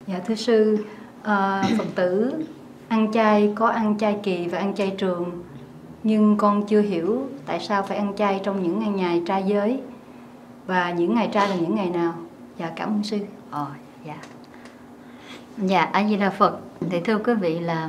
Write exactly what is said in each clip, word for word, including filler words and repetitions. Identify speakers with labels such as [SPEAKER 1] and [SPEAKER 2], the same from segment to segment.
[SPEAKER 1] Dạ thưa sư, à, Phật tử ăn chay có ăn chay kỳ và ăn chay trường, nhưng con chưa hiểu tại sao phải ăn chay trong những ngày ngày trai giới và những ngày trai là những ngày nào. Dạ cảm ơn sư.
[SPEAKER 2] Ồ, dạ. Dạ, A Di Đà Phật. Thì thưa quý vị là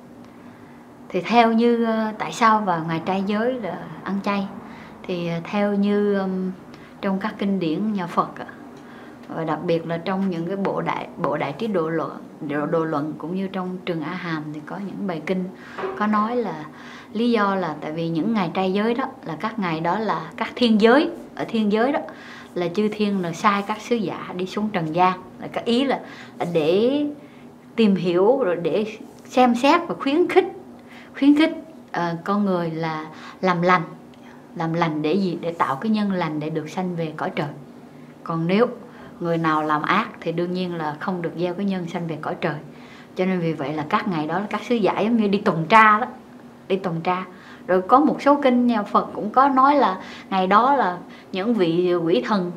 [SPEAKER 2] thì theo như tại sao vào ngày trai giới là ăn chay, thì theo như um, trong các kinh điển nhà Phật, và đặc biệt là trong những cái bộ đại bộ đại trí độ luận độ, độ luận cũng như trong Trường A Hàm thì có những bài kinh có nói là lý do là tại vì những ngày trai giới đó là các ngày đó là các thiên giới, ở thiên giới đó là chư thiên là sai các sứ giả đi xuống trần gian, là cái ý là, là để tìm hiểu rồi để xem xét và khuyến khích khuyến khích uh, con người là làm lành làm lành để gì, để tạo cái nhân lành để được sanh về cõi trời. Còn nếu người nào làm ác thì đương nhiên là không được gieo cái nhân sanh về cõi trời. Cho nên vì vậy là các ngày đó là các sứ giả giống như đi tuần tra đó, đi tuần tra. Rồi có một số kinh nhà Phật cũng có nói là ngày đó là những vị quỷ thần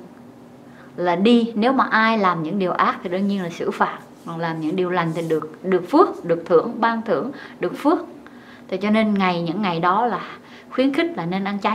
[SPEAKER 2] là đi, nếu mà ai làm những điều ác thì đương nhiên là xử phạt, còn làm những điều lành thì được được phước, được thưởng, ban thưởng, được phước. Thì cho nên ngày những ngày đó là khuyến khích là nên ăn chay.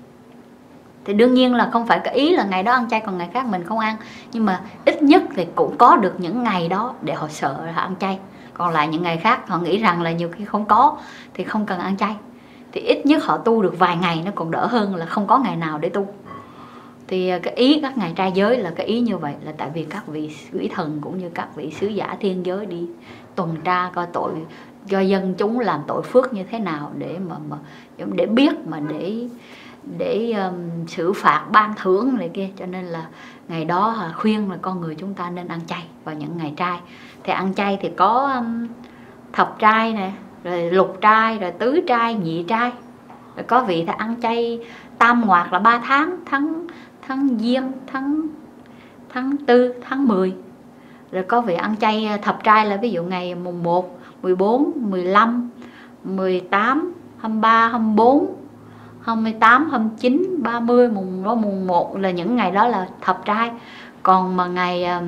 [SPEAKER 2] Thì đương nhiên là không phải cái ý là ngày đó ăn chay còn ngày khác mình không ăn, nhưng mà ít nhất thì cũng có được những ngày đó để họ sợ là ăn chay. Còn lại những ngày khác họ nghĩ rằng là nhiều khi không có thì không cần ăn chay, thì ít nhất họ tu được vài ngày nó còn đỡ hơn là không có ngày nào để tu. Thì cái ý các ngày trai giới là cái ý như vậy, là tại vì các vị quỷ thần cũng như các vị sứ giả thiên giới đi tuần tra coi tội do dân chúng làm tội phước như thế nào, để mà, mà để biết mà để để um, xử phạt ban thưởng này kia. Cho nên là ngày đó uh, khuyên là con người chúng ta nên ăn chay vào những ngày trai. Thì ăn chay thì có um, thập trai nè, rồi lục trai, rồi tứ trai, nhị trai. Rồi có vị thì ăn chay tam ngoạc là ba tháng, tháng tháng Giêng, tháng tháng tư, tháng mười. Rồi có vị ăn chay thập trai là ví dụ ngày mùng một, mười bốn, mười lăm, mười tám, hai mươi ba, hai mươi bốn, hai mươi tám, hai mươi chín, ba mươi, mùng mùng một là những ngày đó là thập trai. Còn mà ngày um,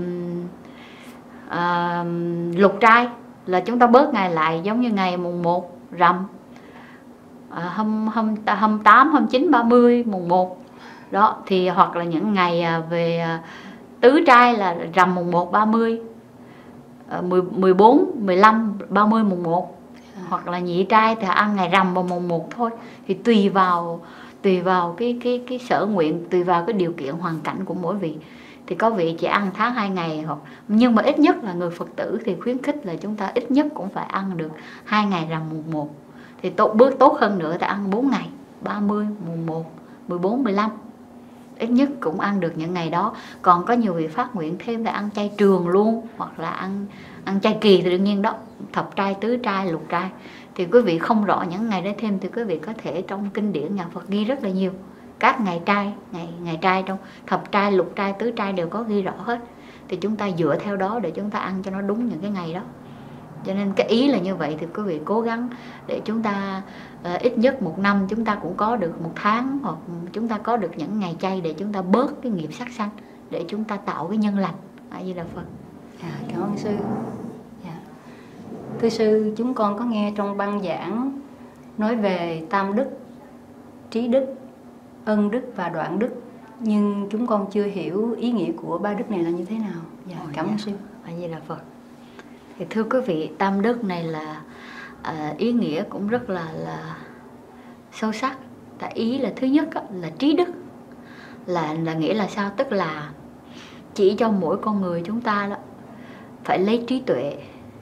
[SPEAKER 2] uh, lục trai là chúng ta bớt ngày lại, giống như ngày mùng một rằm, uh, hai mươi tám, hai mươi chín, ba mươi, mùng một đó. Thì hoặc là những ngày về tứ trai là rằm mùng một, ba mươi, mười bốn, mười lăm, ba mươi, mùng một. Hoặc là nhị trai thì ăn ngày rằm và mùng một thôi. Thì tùy vào tùy vào cái cái cái sở nguyện, tùy vào cái điều kiện hoàn cảnh của mỗi vị. Thì có vị chỉ ăn tháng hai ngày, hoặc nhưng mà ít nhất là người Phật tử thì khuyến khích là chúng ta ít nhất cũng phải ăn được hai ngày rằm mùng một. Thì tốt, bước tốt hơn nữa thì ăn bốn ngày, ba mươi, mùng một, mười bốn, mười lăm. Ít nhất cũng ăn được những ngày đó. Còn có nhiều vị phát nguyện thêm là ăn chay trường luôn, hoặc là ăn ăn chay kỳ thì đương nhiên đó, thập trai, tứ trai, lục trai. Thì quý vị không rõ những ngày đấy thêm thì quý vị có thể trong kinh điển nhà Phật ghi rất là nhiều. Các ngày trai, ngày ngày trai trong thập trai, lục trai, tứ trai đều có ghi rõ hết. Thì chúng ta dựa theo đó để chúng ta ăn cho nó đúng những cái ngày đó. Cho nên cái ý là như vậy, thì quý vị cố gắng để chúng ta uh, ít nhất một năm chúng ta cũng có được một tháng, hoặc chúng ta có được những ngày chay để chúng ta bớt cái nghiệp sát sanh, để chúng ta tạo cái nhân lành. A Di Đà Phật.
[SPEAKER 1] Dạ, cảm ơn sư. Dạ. Thưa sư, chúng con có nghe trong băng giảng nói về tam đức, trí đức, ân đức và đoạn đức, nhưng chúng con chưa hiểu ý nghĩa của ba đức này là như thế nào. Dạ,
[SPEAKER 2] Ồ,
[SPEAKER 1] cảm ơn
[SPEAKER 2] dạ.
[SPEAKER 1] sư.
[SPEAKER 2] A Di Đà Phật. Thì thưa quý vị, tam đức này là à, ý nghĩa cũng rất là là sâu sắc. Tại ý là thứ nhất á, là trí đức, là là nghĩa là sao? Tức là chỉ cho mỗi con người chúng ta đó phải lấy trí tuệ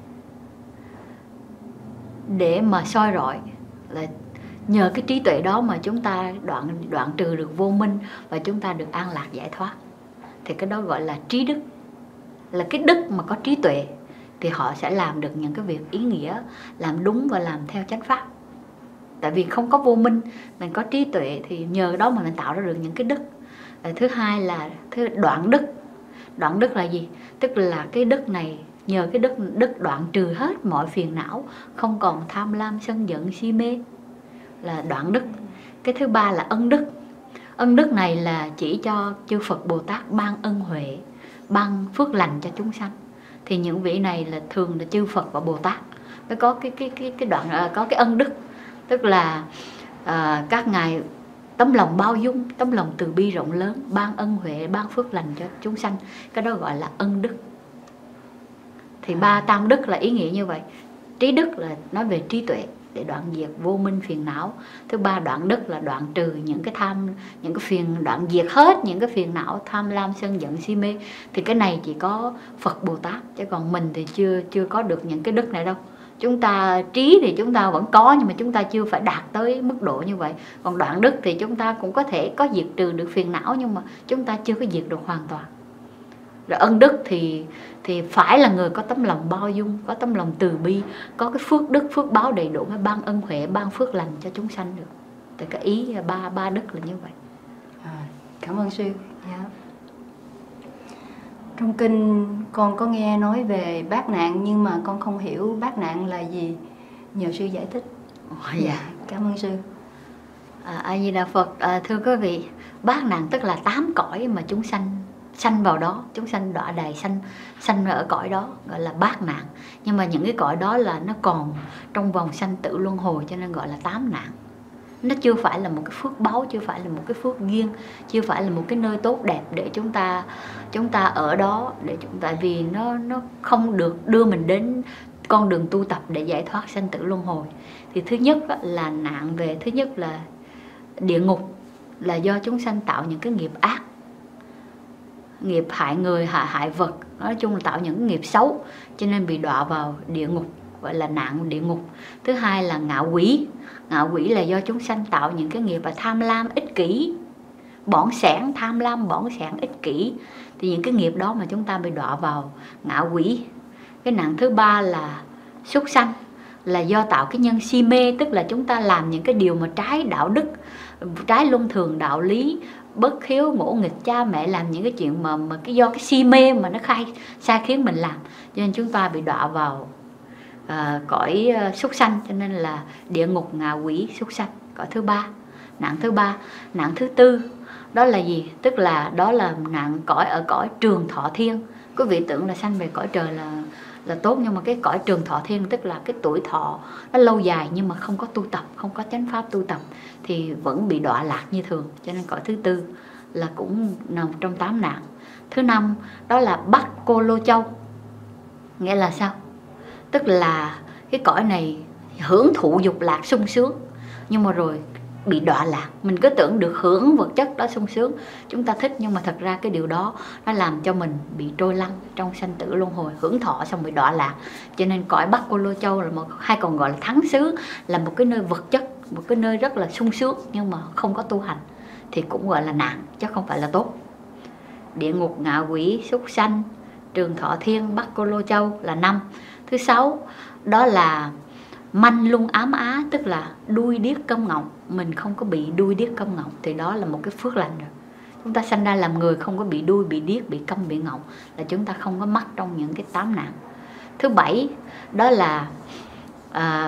[SPEAKER 2] để mà soi rọi, là nhờ cái trí tuệ đó mà chúng ta đoạn đoạn trừ được vô minh và chúng ta được an lạc giải thoát. Thì cái đó gọi là trí đức, là cái đức mà có trí tuệ thì họ sẽ làm được những cái việc ý nghĩa, làm đúng và làm theo chánh pháp. Tại vì không có vô minh, mình có trí tuệ thì nhờ đó mà mình tạo ra được những cái đức. Thứ hai là thứ đoạn đức. Đoạn đức là gì? Tức là cái đức này, nhờ cái đức đức đoạn trừ hết mọi phiền não, không còn tham lam, sân giận, si mê, là đoạn đức. Cái thứ ba là ân đức. Ân đức này là chỉ cho chư Phật Bồ Tát ban ân huệ, ban phước lành cho chúng sanh. thì những vị này là thường là chư Phật và Bồ Tát mới có cái cái cái cái đoạn có cái ân đức, tức là à, các ngài tấm lòng bao dung, tấm lòng từ bi rộng lớn, ban ân huệ, ban phước lành cho chúng sanh, cái đó gọi là ân đức. Thì ba tam đức là ý nghĩa như vậy. Trí đức là nói về trí tuệ để đoạn diệt vô minh phiền não. Thứ ba đoạn đức là đoạn trừ những cái tham, những cái phiền, đoạn diệt hết những cái phiền não tham lam sân giận si mê. Thì cái này chỉ có Phật Bồ Tát, chứ còn mình thì chưa chưa có được những cái đức này đâu. Chúng ta trí thì chúng ta vẫn có, nhưng mà chúng ta chưa phải đạt tới mức độ như vậy. Còn đoạn đức thì chúng ta cũng có thể có diệt trừ được phiền não, nhưng mà chúng ta chưa có diệt được hoàn toàn. Rồi ân đức thì thì phải là người có tấm lòng bao dung, có tấm lòng từ bi, có cái phước đức, phước báo đầy đủ, mới ban ân huệ, ban phước lành cho chúng sanh được. Thì cái ý ba ba đức là như vậy.
[SPEAKER 1] À, cảm ơn sư. Dạ. Trong kinh con có nghe nói về bát nạn, nhưng mà con không hiểu bát nạn là gì, nhờ sư giải thích.
[SPEAKER 2] Oh, dạ.
[SPEAKER 1] Cảm ơn sư.
[SPEAKER 2] À, A Di Đà Phật. À, thưa quý vị, bát nạn tức là tám cõi mà chúng sanh sanh vào đó, chúng sanh đọa đày sanh sanh ở cõi đó, gọi là bát nạn. Nhưng mà những cái cõi đó là nó còn trong vòng sanh tử luân hồi, cho nên gọi là tám nạn. Nó chưa phải là một cái phước báu, chưa phải là một cái phước duyên, chưa phải là một cái nơi tốt đẹp để chúng ta chúng ta ở đó, để chúng tại vì nó nó không được đưa mình đến con đường tu tập để giải thoát sanh tử luân hồi. Thì thứ nhất là nạn về, thứ nhất là địa ngục, là do chúng sanh tạo những cái nghiệp ác, nghiệp hại người, hại hại vật, nói chung là tạo những nghiệp xấu, cho nên bị đọa vào địa ngục, gọi là nạn địa ngục. Thứ hai là ngạ quỷ. Ngạ quỷ là do chúng sanh tạo những cái nghiệp là tham lam, ích kỷ, bỏng sẻn, tham lam, bỏng sẻn, ích kỷ. Thì những cái nghiệp đó mà chúng ta bị đọa vào ngạ quỷ. Cái nạn thứ ba là súc sanh, là do tạo cái nhân si mê, tức là chúng ta làm những cái điều mà trái đạo đức, trái luân thường đạo lý, bất hiếu, ngỗ nghịch cha mẹ, làm những cái chuyện mà mà cái do cái si mê mà nó khai sai khiến mình làm, cho nên chúng ta bị đọa vào à, cõi uh, súc sanh, cho nên là địa ngục, ngạ quỷ, súc sanh, cõi thứ ba. Nạn thứ ba. Nạn thứ tư đó là gì? Tức là đó là nạn cõi ở cõi trường thọ thiên. Quý vị tưởng là sanh về cõi trời là là tốt, nhưng mà cái cõi trường thọ thiên tức là cái tuổi thọ nó lâu dài, nhưng mà không có tu tập, không có chánh pháp tu tập thì vẫn bị đọa lạc như thường, cho nên cõi thứ tư là cũng nằm trong tám nạn. Thứ năm đó là Bắc Cô Lô Châu, nghĩa là sao? Tức là cái cõi này hưởng thụ dục lạc sung sướng, nhưng mà rồi bị đọa lạc. Mình cứ tưởng được hưởng vật chất đó sung sướng, chúng ta thích, nhưng mà thật ra cái điều đó nó làm cho mình bị trôi lăn trong sanh tử luân hồi, hưởng thọ xong bị đọa lạc. Cho nên cõi Bắc Cô Lô Châu là một, hay còn gọi là thắng xứ, là một cái nơi vật chất, một cái nơi rất là sung sướng, nhưng mà không có tu hành thì cũng gọi là nạn, chứ không phải là tốt. Địa ngục, ngạ quỷ, súc sanh, trường thọ thiên, Bắc Cô Lô Châu là năm. Thứ sáu đó là manh lung ám á, tức là đuôi điếc câm ngọng. Mình không có bị đuôi điếc câm ngọng thì đó là một cái phước lành rồi. Chúng ta sanh ra làm người không có bị đuôi, bị điếc, bị câm, bị ngọng, là chúng ta không có mắc trong những cái tám nạn. Thứ bảy đó là à,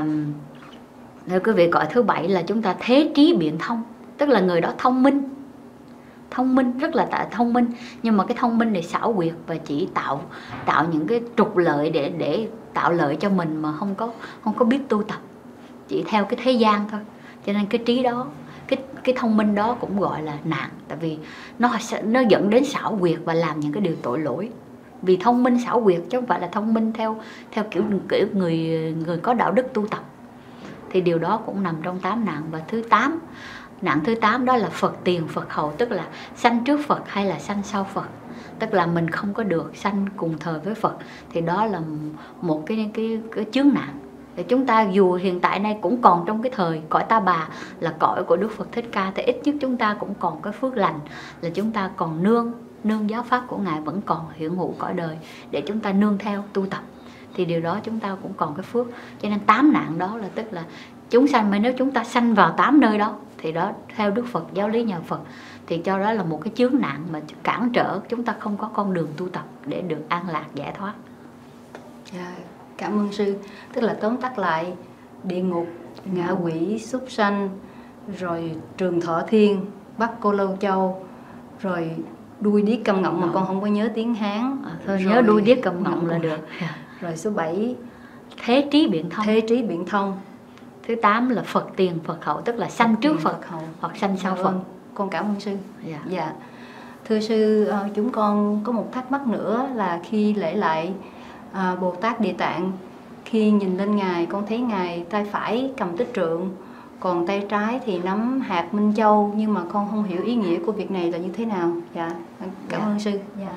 [SPEAKER 2] thưa quý vị, cõi thứ bảy là chúng ta thế trí biện thông, tức là người đó thông minh, thông minh rất là tạ thông minh, nhưng mà cái thông minh này xảo quyệt và chỉ tạo tạo những cái trục lợi để để tạo lợi cho mình, mà không có không có biết tu tập, chỉ theo cái thế gian thôi. Cho nên cái trí đó, cái cái thông minh đó cũng gọi là nạn, tại vì nó nó dẫn đến xảo quyệt và làm những cái điều tội lỗi. Vì thông minh xảo quyệt chứ không phải là thông minh theo theo kiểu kiểu người người có đạo đức tu tập, thì điều đó cũng nằm trong tám nạn. Và thứ tám, nạn thứ tám đó là Phật tiền Phật hậu, tức là sanh trước Phật hay là sanh sau Phật, tức là mình không có được sanh cùng thời với Phật, thì đó là một cái cái, cái chướng nạn. Thì chúng ta dù hiện tại nay cũng còn trong cái thời cõi Ta Bà là cõi của Đức Phật Thích Ca, thì ít nhất chúng ta cũng còn cái phước lành là chúng ta còn nương nương giáo pháp của Ngài, vẫn còn hiện hữu cõi đời để chúng ta nương theo tu tập, thì điều đó chúng ta cũng còn cái phước. Cho nên tám nạn đó là tức là chúng sanh, mà nếu chúng ta sanh vào tám nơi đó thì đó theo Đức Phật, giáo lý nhà Phật, thì cho đó là một cái chướng nạn mà cản trở chúng ta không có con đường tu tập để được an lạc giải thoát.
[SPEAKER 1] Yeah, cảm ơn sư. Tức là tóm tắt lại, địa ngục, ngạ quỷ, súc sanh, rồi trường thọ thiên, Bắc Cô Lô Châu, rồi đuôi điếc câm ngọng mà
[SPEAKER 2] Ngọng.
[SPEAKER 1] con không có nhớ tiếng Hán.
[SPEAKER 2] À, thôi
[SPEAKER 1] Rồi-
[SPEAKER 2] nhớ đuôi điếc cầm ngọng là được.
[SPEAKER 1] Rồi số bảy,
[SPEAKER 2] Thế trí biện thông.
[SPEAKER 1] thế trí biện thông.
[SPEAKER 2] Thứ tám là Phật tiền Phật hậu, tức là sanh trước
[SPEAKER 1] tiền
[SPEAKER 2] Phật
[SPEAKER 1] hậu.
[SPEAKER 2] hoặc sanh sau
[SPEAKER 1] Dạ
[SPEAKER 2] Phật.
[SPEAKER 1] vâng, con cảm ơn sư.
[SPEAKER 2] Dạ.
[SPEAKER 1] Dạ. Thưa sư, ờ, chúng con có một thắc mắc nữa là khi lễ lại ờ, Bồ Tát Địa Tạng, khi nhìn lên Ngài con thấy Ngài tay phải cầm tích trượng, còn tay trái thì nắm hạt Minh Châu, nhưng mà con không hiểu ý nghĩa của việc này là như thế nào. Dạ, cảm
[SPEAKER 2] Dạ.
[SPEAKER 1] ơn sư. Dạ.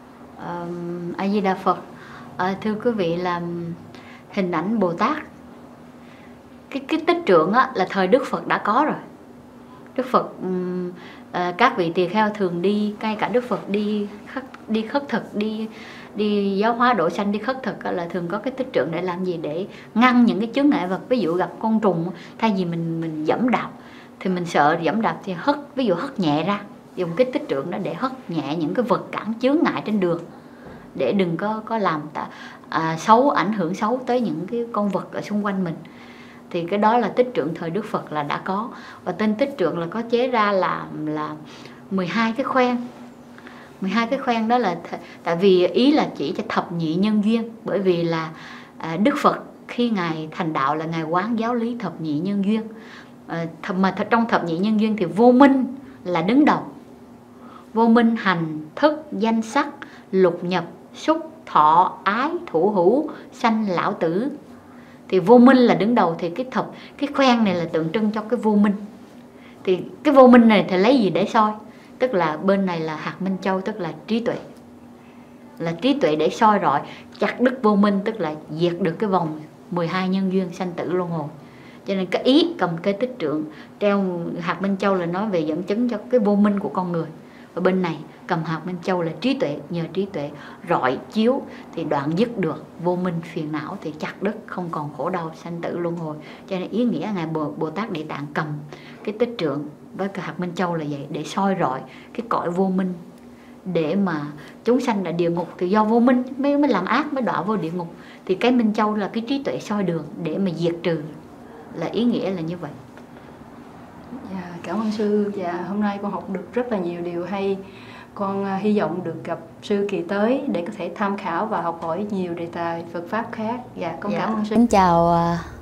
[SPEAKER 2] Um, A Di Đà Phật. À, thưa quý vị, là hình ảnh Bồ Tát, cái cái tích trượng á, là thời Đức Phật đã có rồi. Đức Phật um, à, các vị tỳ kheo thường đi, ngay cả Đức Phật đi khất đi khất thực, đi đi giáo hóa độ sanh, đi khất thực á, là thường có cái tích trượng để làm gì? Để ngăn những cái chướng ngại vật. Ví dụ gặp con trùng, thay vì mình mình dẫm đạp thì mình sợ dẫm đạp thì hất, ví dụ hất nhẹ ra, dùng cái tích trượng đó để hất nhẹ những cái vật cản chướng ngại trên đường, để đừng có có làm ta, à, xấu, ảnh hưởng xấu tới những cái con vật ở xung quanh mình. Thì cái đó là tích trượng thời Đức Phật là đã có. Và tên tích trượng là có chế ra là là mười hai cái khoen. mười hai cái khoen đó là th tại vì ý là chỉ cho thập nhị nhân duyên, bởi vì là à, Đức Phật khi Ngài thành đạo là Ngài quán giáo lý thập nhị nhân duyên. À, th mà th trong thập nhị nhân duyên thì vô minh là đứng đầu. Vô minh hành, thức, danh sắc, lục nhập, xúc, thọ, ái, thủ hữu, sanh, lão tử. Thì vô minh là đứng đầu, thì cái thập cái khoen này là tượng trưng cho cái vô minh. Thì cái vô minh này thì lấy gì để soi? Tức là bên này là hạt Minh Châu, tức là trí tuệ. Là trí tuệ để soi rọi, chặt đứt vô minh, tức là diệt được cái vòng mười hai nhân duyên sanh tử luân hồi. Cho nên cái ý cầm cái tích trượng treo hạt Minh Châu là nói về dẫn chứng cho cái vô minh của con người. Và bên này cầm hạt Minh Châu là trí tuệ, nhờ trí tuệ rọi chiếu thì đoạn dứt được vô minh phiền não, thì chặt đứt không còn khổ đau sanh tử luân hồi. Cho nên ý nghĩa Ngài Bồ, Bồ Tát Địa Tạng cầm cái tích trượng với cái hạt Minh Châu là vậy, để soi rọi cái cõi vô minh, để mà chúng sanh là địa ngục thì do vô minh mới mới làm ác, mới đọa vô địa ngục. Thì cái Minh Châu là cái trí tuệ soi đường để mà diệt trừ, là ý nghĩa là như vậy.
[SPEAKER 1] Dạ, cảm ơn sư. Dạ, hôm nay con học được rất là nhiều điều hay. Con uh, hy vọng được gặp sư kỳ tới để có thể tham khảo và học hỏi nhiều đề tài Phật pháp khác. Dạ, con
[SPEAKER 2] Dạ.
[SPEAKER 1] cảm ơn sư.
[SPEAKER 3] Xin chào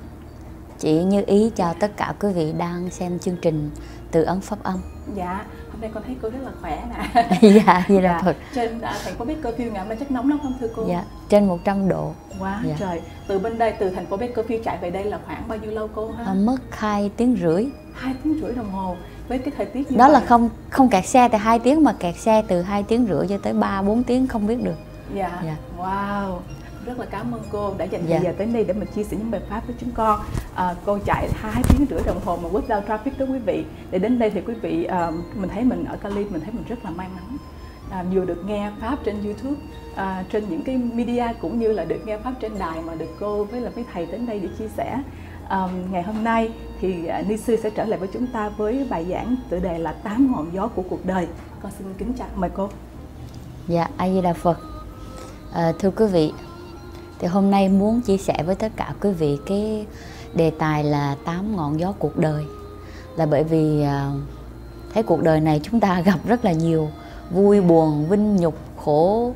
[SPEAKER 3] chị Như Ý, chào tất cả quý vị đang xem chương trình Từ Ấn Pháp Âm.
[SPEAKER 4] Dạ, hôm nay con thấy cô rất là khỏe nè.
[SPEAKER 3] Dạ, Di Đà
[SPEAKER 4] Dạ,
[SPEAKER 3] Phật.
[SPEAKER 4] trên à, thành phố Bakersfield ngày hôm nay chắc nóng lắm không thưa cô?
[SPEAKER 3] Dạ, trên một trăm độ.
[SPEAKER 4] Quá
[SPEAKER 3] Dạ.
[SPEAKER 4] trời. Từ bên đây, từ thành phố Bakersfield chạy về đây là khoảng bao nhiêu lâu cô ha?
[SPEAKER 3] À, mất hai tiếng rưỡi.
[SPEAKER 4] Hai tiếng rưỡi đồng hồ. Với cái thời tiết như
[SPEAKER 3] Đó
[SPEAKER 4] vậy.
[SPEAKER 3] là không không kẹt xe từ hai tiếng, mà kẹt xe từ hai tiếng rưỡi cho tới ba bốn tiếng không biết được.
[SPEAKER 4] Dạ.
[SPEAKER 3] Dạ.
[SPEAKER 4] Wow. Rất là cảm ơn cô đã dành
[SPEAKER 3] Dạ.
[SPEAKER 4] thời giờ tới đây để mà chia sẻ những bài pháp với chúng con. À, cô chạy hai tiếng rưỡi đồng hồ mà without traffic đó quý vị. Để đến đây thì quý vị, à, mình thấy mình ở Cali, mình thấy mình rất là may mắn. À, vừa được nghe pháp trên YouTube, à, trên những cái media, cũng như là được nghe pháp trên đài mà được cô với là mấy thầy đến đây để chia sẻ. À, ngày hôm nay thì uh, Ni sư sẽ trở lại với chúng ta với bài giảng tựa đề là tám ngọn gió của cuộc đời. Con xin kính chào mời cô.
[SPEAKER 3] Dạ, A Di Đà Phật. À, thưa quý vị, thì hôm nay muốn chia sẻ với tất cả quý vị cái đề tài là tám ngọn gió cuộc đời. Là bởi vì à, thấy cuộc đời này chúng ta gặp rất là nhiều vui buồn, vinh nhục, khổ,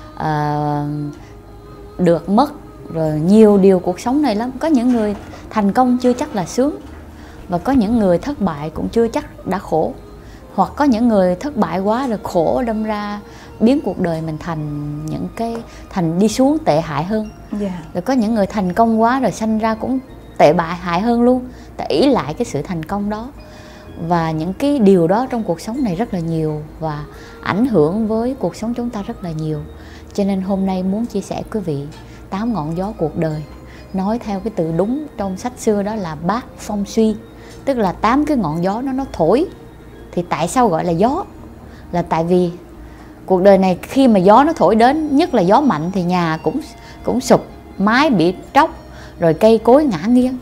[SPEAKER 3] à, được mất, rồi nhiều điều cuộc sống này lắm. Có những người thành công chưa chắc là sướng, và có những người thất bại cũng chưa chắc đã khổ. Hoặc có những người thất bại quá rồi khổ, đâm ra biến cuộc đời mình thành những cái thành đi xuống tệ hại hơn.
[SPEAKER 4] Yeah.
[SPEAKER 3] Rồi có những người thành công quá rồi sanh ra cũng tệ bại hại hơn luôn, tại ỷ lại cái sự thành công đó. Và những cái điều đó trong cuộc sống này rất là nhiều và ảnh hưởng với cuộc sống chúng ta rất là nhiều. Cho nên hôm nay muốn chia sẻ quý vị tám ngọn gió cuộc đời. Nói theo cái từ đúng trong sách xưa đó là bát phong suy, tức là tám cái ngọn gió nó nó thổi. Thì tại sao gọi là gió? Là tại vì cuộc đời này khi mà gió nó thổi đến, nhất là gió mạnh thì nhà cũng cũng sụp, mái bị tróc, rồi cây cối ngã nghiêng.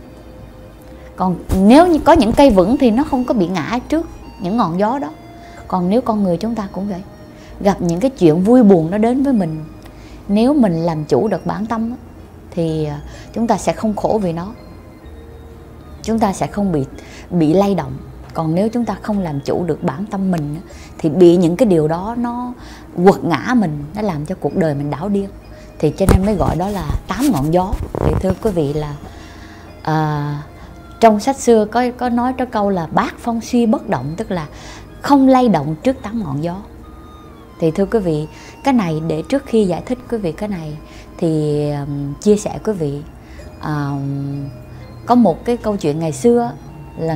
[SPEAKER 3] Còn nếu như có những cây vững thì nó không có bị ngã trước những ngọn gió đó. Còn nếu con người chúng ta cũng vậy, gặp những cái chuyện vui buồn nó đến với mình, nếu mình làm chủ được bản tâm thì chúng ta sẽ không khổ vì nó. Chúng ta sẽ không bị bị lay động. Còn nếu chúng ta không làm chủ được bản tâm mình thì bị những cái điều đó nó quật ngã mình, nó làm cho cuộc đời mình đảo điên. Thì cho nên mới gọi đó là tám ngọn gió. Thì thưa quý vị là à, trong sách xưa có có nói cái câu là bát phong suy bất động, tức là không lay động trước tám ngọn gió. Thì thưa quý vị, cái này để trước khi giải thích quý vị cái này thì um, chia sẻ quý vị um, có một cái câu chuyện ngày xưa là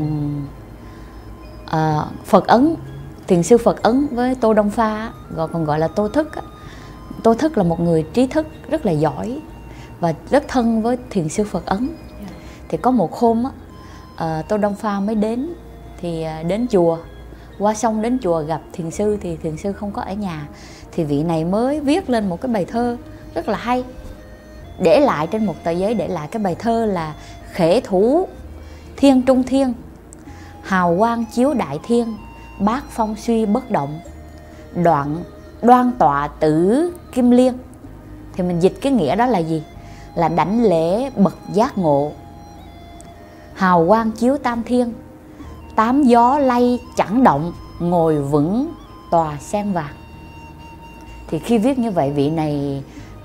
[SPEAKER 3] uh, Phật Ấn, thiền sư Phật Ấn với Tô Đông Pha, gọi còn gọi là Tô Thức. Tô Thức là một người trí thức rất là giỏi và rất thân với thiền sư Phật Ấn. Thì có một hôm á, uh, Tô Đông Pha mới đến, thì uh, đến chùa, qua sông đến chùa gặp thiền sư thì thiền sư không có ở nhà. Thì vị này mới viết lên một cái bài thơ rất là hay, để lại trên một tờ giấy, để lại cái bài thơ là: khể thủ thiên trung thiên, hào quang chiếu đại thiên, bát phong suy bất động, đoạn đoan tọa tử kim liên. Thì mình dịch cái nghĩa đó là gì? Là đảnh lễ bậc giác ngộ, hào quang chiếu tam thiên, tám gió lay chẳng động, ngồi vững tòa sen vàng. Thì khi viết như vậy, vị này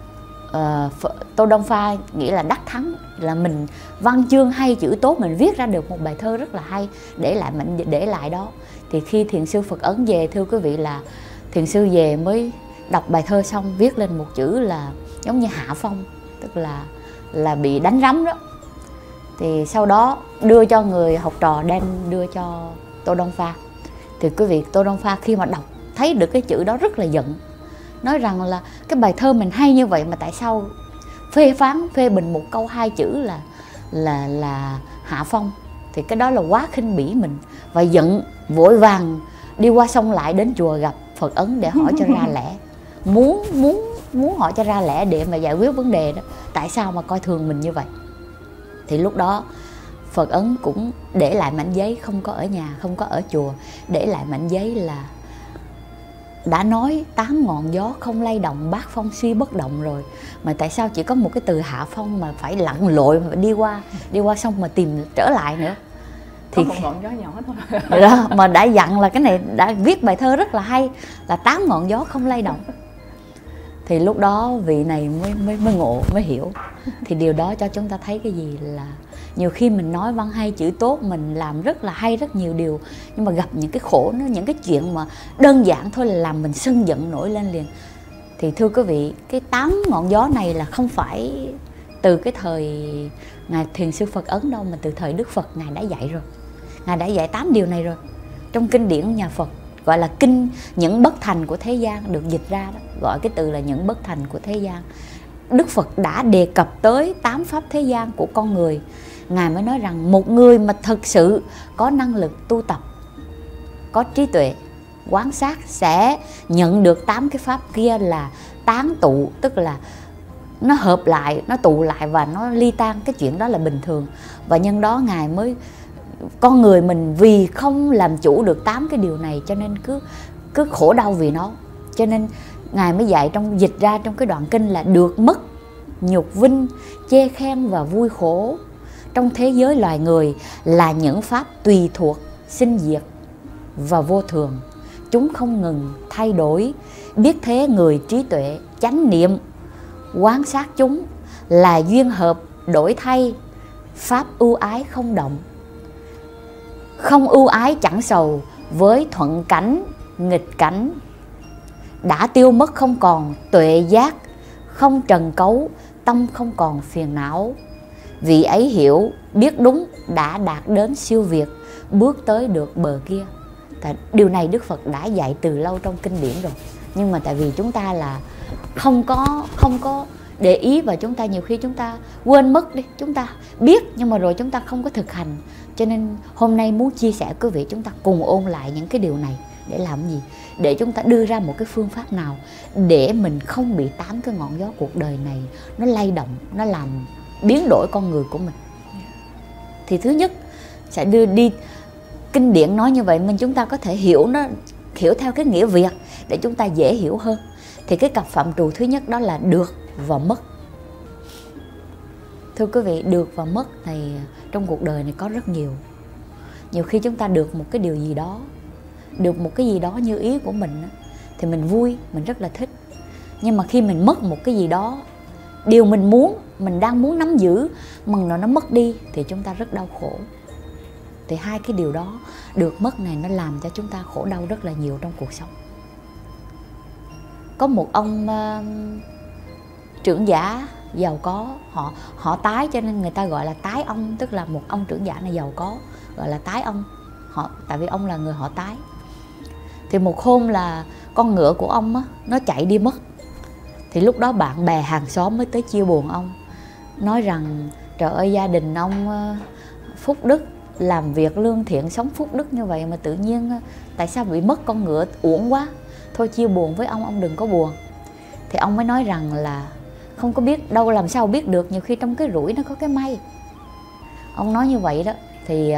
[SPEAKER 3] uh, Tô Đông Pha nghĩ là đắc thắng, là mình văn chương hay, chữ tốt, mình viết ra được một bài thơ rất là hay, để lại mình để lại đó. Thì khi thiền sư Phật Ấn về, thưa quý vị, là thiền sư về mới đọc bài thơ xong viết lên một chữ là giống như hạ phong, tức là là bị đánh rắm đó. Thì sau đó đưa cho người học trò, đem đưa cho Tô Đông Pha. Thì quý vị, Tô Đông Pha khi mà đọc thấy được cái chữ đó rất là giận, nói rằng là cái bài thơ mình hay như vậy mà tại sao phê phán, phê bình một câu hai chữ là là là hạ phong. Thì cái đó là quá khinh bỉ mình, và giận vội vàng đi qua sông lại đến chùa gặp Phật Ấn để hỏi cho ra lẽ, muốn muốn muốn hỏi cho ra lẽ để mà giải quyết vấn đề đó, tại sao mà coi thường mình như vậy. Thì lúc đó Phật Ấn cũng để lại mảnh giấy, không có ở nhà, không có ở chùa, để lại mảnh giấy là đã nói tám ngọn gió không lay động, bát phong suy bất động rồi, mà tại sao chỉ có một cái từ hạ phong mà phải lặn lội mà đi qua đi qua sông mà tìm trở lại nữa.
[SPEAKER 4] Thì có một ngọn gió nhỏ thôi
[SPEAKER 3] đó, mà đã dặn là cái này đã viết bài thơ rất là hay, là tám ngọn gió không lay động. Thì lúc đó vị này mới mới mới ngộ, mới hiểu. Thì điều đó cho chúng ta thấy cái gì, là nhiều khi mình nói văn hay chữ tốt, mình làm rất là hay, rất nhiều điều, nhưng mà gặp những cái khổ nó, những cái chuyện mà đơn giản thôi là làm mình sân giận nổi lên liền. Thì thưa quý vị, cái tám ngọn gió này là không phải từ cái thời ngài thiền sư Phật Ấn đâu, mà từ thời Đức Phật ngài đã dạy rồi. Ngài đã dạy tám điều này rồi. Trong kinh điển nhà Phật gọi là kinh những bất thành của thế gian, được dịch ra đó, gọi cái từ là những bất thành của thế gian. Đức Phật đã đề cập tới tám pháp thế gian của con người. Ngài mới nói rằng một người mà thực sự có năng lực tu tập, có trí tuệ, quán sát sẽ nhận được tám cái pháp kia là tán tụ, tức là nó hợp lại, nó tụ lại và nó ly tan. Cái chuyện đó là bình thường. Và nhân đó Ngài mới, con người mình vì không làm chủ được tám cái điều này cho nên cứ cứ khổ đau vì nó. Cho nên Ngài mới dạy trong dịch ra trong cái đoạn kinh là được mất, nhục vinh, chê khen và vui khổ trong thế giới loài người là những pháp tùy thuộc, sinh diệt và vô thường. Chúng không ngừng thay đổi. Biết thế người trí tuệ, chánh niệm, quán sát chúng là duyên hợp đổi thay, pháp ưu ái không động. Không ưu ái chẳng sầu, với thuận cảnh, nghịch cảnh. Đã tiêu mất không còn tuệ giác, không trần cấu, tâm không còn phiền não. Vị ấy hiểu, biết đúng, đã đạt đến siêu việt, bước tới được bờ kia. Tại điều này Đức Phật đã dạy từ lâu trong kinh điển rồi. Nhưng mà tại vì chúng ta là không có không có để ý, và chúng ta nhiều khi chúng ta quên mất đi. Chúng ta biết nhưng mà rồi chúng ta không có thực hành. Cho nên hôm nay muốn chia sẻ quý vị, chúng ta cùng ôn lại những cái điều này. Để làm gì? Để chúng ta đưa ra một cái phương pháp nào để mình không bị tám cái ngọn gió cuộc đời này nó lay động, nó làm biến đổi con người của mình. Thì thứ nhất sẽ đưa đi, kinh điển nói như vậy mình chúng ta có thể hiểu nó, hiểu theo cái nghĩa Việt để chúng ta dễ hiểu hơn. Thì cái cặp phạm trù thứ nhất đó là được và mất. Thưa quý vị, được và mất này trong cuộc đời này có rất nhiều. Nhiều khi chúng ta được một cái điều gì đó, được một cái gì đó như ý của mình thì mình vui, mình rất là thích. Nhưng mà khi mình mất một cái gì đó, điều mình muốn, mình đang muốn nắm giữ mà nó mất đi thì chúng ta rất đau khổ. Thì hai cái điều đó, được mất này nó làm cho chúng ta khổ đau rất là nhiều trong cuộc sống. Có một ông uh, trưởng giả giàu có, họ họ tái cho nên người ta gọi là tái ông, tức là một ông trưởng giả này giàu có gọi là tái ông. Họ tại vì ông là người họ tái. Thì một hôm là con ngựa của ông á, nó chạy đi mất. Thì lúc đó bạn bè hàng xóm mới tới chia buồn ông, nói rằng trời ơi, gia đình ông phúc đức, làm việc lương thiện, sống phúc đức như vậy mà tự nhiên tại sao bị mất con ngựa, uổng quá, thôi chia buồn với ông, ông đừng có buồn. Thì ông mới nói rằng là không có biết đâu, làm sao biết được, nhiều khi trong cái rủi nó có cái may. Ông nói như vậy đó. Thì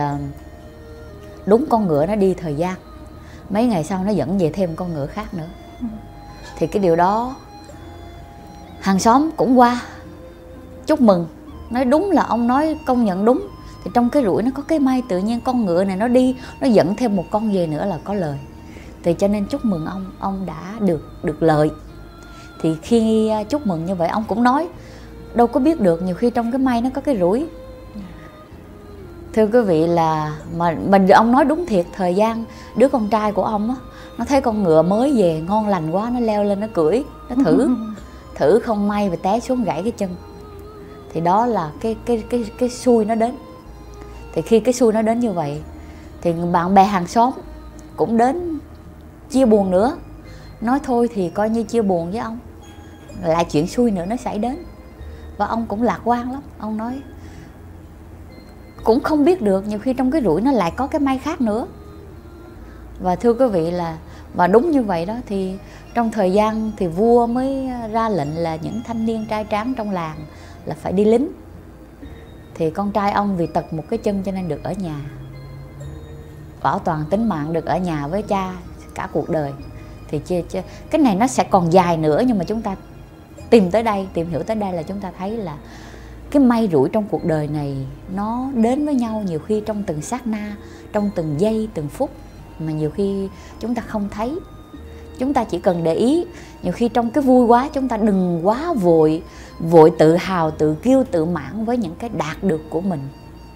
[SPEAKER 3] đúng con ngựa nó đi thời gian, mấy ngày sau nó dẫn về thêm con ngựa khác nữa. Thì cái điều đó hàng xóm cũng qua chúc mừng, nói đúng là ông nói, công nhận đúng. Thì trong cái rủi nó có cái may, tự nhiên con ngựa này nó đi, nó dẫn thêm một con về nữa là có lời. Thì cho nên chúc mừng ông, ông đã được được lợi. Thì khi chúc mừng như vậy, ông cũng nói đâu có biết được, nhiều khi trong cái may nó có cái rủi. Thưa quý vị, là mà mình ông nói đúng thiệt. Thời gian đứa con trai của ông á, nó thấy con ngựa mới về ngon lành quá, nó leo lên nó cưỡi, nó thử thử không may và té xuống gãy cái chân. Thì đó là cái cái cái cái xui nó đến. Thì khi cái xui nó đến như vậy thì bạn bè hàng xóm cũng đến chia buồn nữa, nói thôi thì coi như chia buồn với ông, lại chuyện xui nữa nó xảy đến. Và ông cũng lạc quan lắm, ông nói cũng không biết được, nhiều khi trong cái rủi nó lại có cái may khác nữa. Và thưa quý vị là, và đúng như vậy đó. Thì trong thời gian thì vua mới ra lệnh là những thanh niên trai tráng trong làng là phải đi lính. Thì con trai ông vì tật một cái chân cho nên được ở nhà, bảo toàn tính mạng, được ở nhà với cha cả cuộc đời. Thì cái này nó sẽ còn dài nữa, nhưng mà chúng ta tìm tới đây, tìm hiểu tới đây là chúng ta thấy là cái may rủi trong cuộc đời này nó đến với nhau nhiều khi trong từng sát na, trong từng giây, từng phút mà nhiều khi chúng ta không thấy. Chúng ta chỉ cần để ý, nhiều khi trong cái vui quá chúng ta đừng quá vội vội tự hào, tự kiêu, tự mãn với những cái đạt được của mình.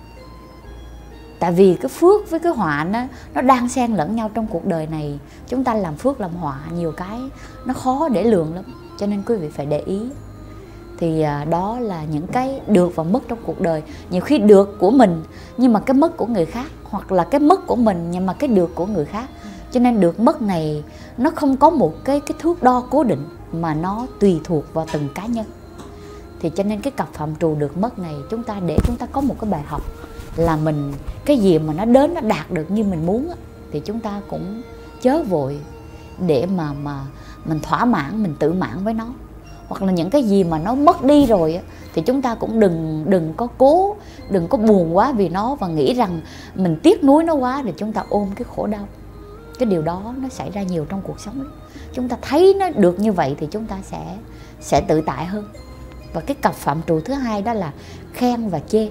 [SPEAKER 3] Tại vì cái phước với cái họa nó, nó đang xen lẫn nhau trong cuộc đời này. Chúng ta làm phước làm họa, nhiều cái nó khó để lường lắm. Cho nên quý vị phải để ý. Thì à, đó là những cái được và mất trong cuộc đời. Nhiều khi được của mình nhưng mà cái mất của người khác, hoặc là cái mất của mình nhưng mà cái được của người khác. Cho nên được mất này nó không có một cái, cái thước đo cố định, mà nó tùy thuộc vào từng cá nhân. Thì cho nên cái cặp phạm trù được mất này, chúng ta để chúng ta có một cái bài học là mình, cái gì mà nó đến, nó đạt được như mình muốn thì chúng ta cũng chớ vội để mà mà mình thỏa mãn, mình tự mãn với nó. Hoặc là những cái gì mà nó mất đi rồi thì chúng ta cũng đừng đừng có cố, đừng có buồn quá vì nó và nghĩ rằng mình tiếc nuối nó quá để chúng ta ôm cái khổ đau. Cái điều đó nó xảy ra nhiều trong cuộc sống. Chúng ta thấy nó được như vậy thì chúng ta sẽ sẽ tự tại hơn. Và cái cặp phạm trù thứ hai đó là khen và chê.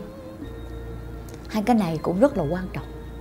[SPEAKER 3] Hai cái này cũng rất là quan trọng.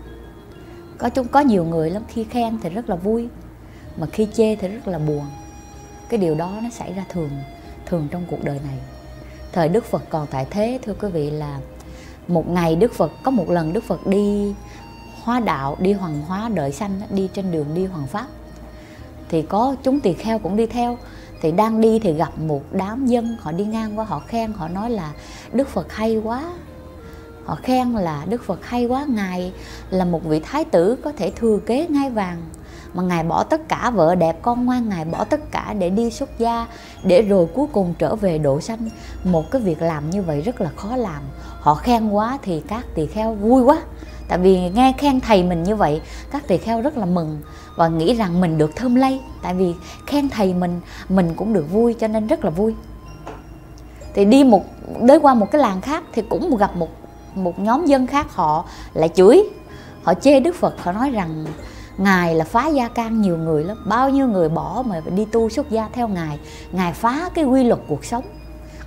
[SPEAKER 3] Có chúng có nhiều người lắm, khi khen thì rất là vui, mà khi chê thì rất là buồn. Cái điều đó nó xảy ra thường thường trong cuộc đời này. Thời Đức Phật còn tại thế, thưa quý vị, là một ngày Đức Phật, có một lần Đức Phật đi hóa đạo, đi hoàng hóa đời sanh, đi trên đường đi hoàng pháp. Thì có chúng tỳ kheo cũng đi theo. Thì đang đi thì gặp một đám dân, họ đi ngang qua, họ khen, họ nói là Đức Phật hay quá. Họ khen là Đức Phật hay quá, Ngài là một vị thái tử có thể thừa kế ngai vàng, mà Ngài bỏ tất cả, vợ đẹp con ngoan, Ngài bỏ tất cả để đi xuất gia, để rồi cuối cùng trở về độ sanh. Một cái việc làm như vậy rất là khó làm. Họ khen quá thì các tỳ kheo vui quá. Tại vì nghe khen thầy mình như vậy, các tỳ kheo rất là mừng và nghĩ rằng mình được thơm lây. Tại vì khen thầy mình, mình cũng được vui, cho nên rất là vui. Thì đi một đến qua một cái làng khác thì cũng gặp một một nhóm dân khác, họ lại chửi, họ chê Đức Phật, họ nói rằng Ngài là phá gia can nhiều người lắm, bao nhiêu người bỏ mà đi tu xuất gia theo Ngài. Ngài phá cái quy luật cuộc sống.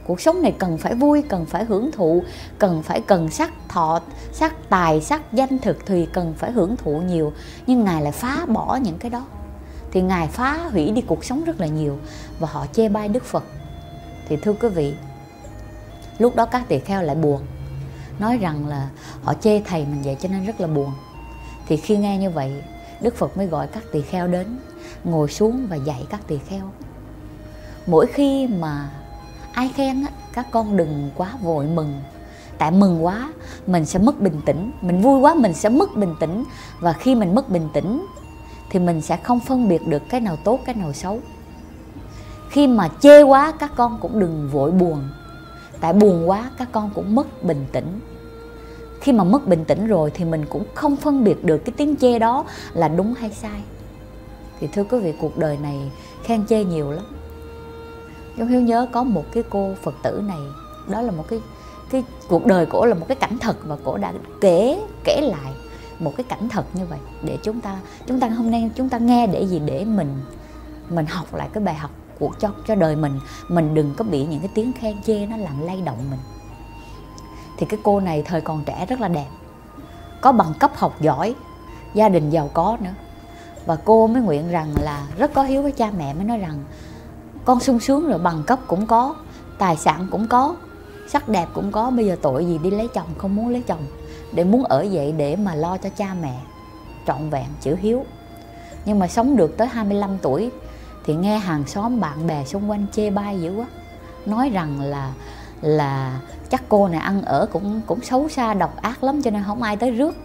[SPEAKER 3] Cuộc sống này cần phải vui, cần phải hưởng thụ, cần phải cần sắc thọ, sắc tài, sắc danh thực thì cần phải hưởng thụ nhiều. Nhưng Ngài lại phá bỏ những cái đó. Thì Ngài phá hủy đi cuộc sống rất là nhiều. Và họ chê bai Đức Phật. Thì thưa quý vị, lúc đó các tỳ kheo lại buồn, nói rằng là họ chê thầy mình vậy cho nên rất là buồn. Thì khi nghe như vậy, Đức Phật mới gọi các tỳ kheo đến, ngồi xuống và dạy các tỳ kheo. Mỗi khi mà ai khen á, các con đừng quá vội mừng. Tại mừng quá mình sẽ mất bình tĩnh, mình vui quá mình sẽ mất bình tĩnh. Và khi mình mất bình tĩnh thì mình sẽ không phân biệt được cái nào tốt, cái nào xấu. Khi mà chê quá các con cũng đừng vội buồn. Tại buồn quá các con cũng mất bình tĩnh. Khi mà mất bình tĩnh rồi thì mình cũng không phân biệt được cái tiếng chê đó là đúng hay sai. Thì thưa quý vị, cuộc đời này khen chê nhiều lắm. Chúng Hiếu nhớ có một cái cô Phật tử này, đó là một cái cái cuộc đời cổ là một cái cảnh thật, và cổ đã kể kể lại một cái cảnh thật như vậy để chúng ta chúng ta hôm nay chúng ta nghe để gì, để mình mình học lại cái bài học của cho cho đời mình, mình đừng có bị những cái tiếng khen chê nó làm lay động mình. Thì cái cô này thời còn trẻ rất là đẹp, có bằng cấp học giỏi, gia đình giàu có nữa. Và cô mới nguyện rằng là rất có hiếu với cha mẹ, mới nói rằng con sung sướng rồi, bằng cấp cũng có, tài sản cũng có, sắc đẹp cũng có, bây giờ tội gì đi lấy chồng, không muốn lấy chồng, để muốn ở vậy để mà lo cho cha mẹ trọn vẹn chữ hiếu. Nhưng mà sống được tới hai mươi lăm tuổi thì nghe hàng xóm bạn bè xung quanh chê bai dữ quá, nói rằng là là chắc cô này ăn ở cũng cũng xấu xa độc ác lắm cho nên không ai tới rước.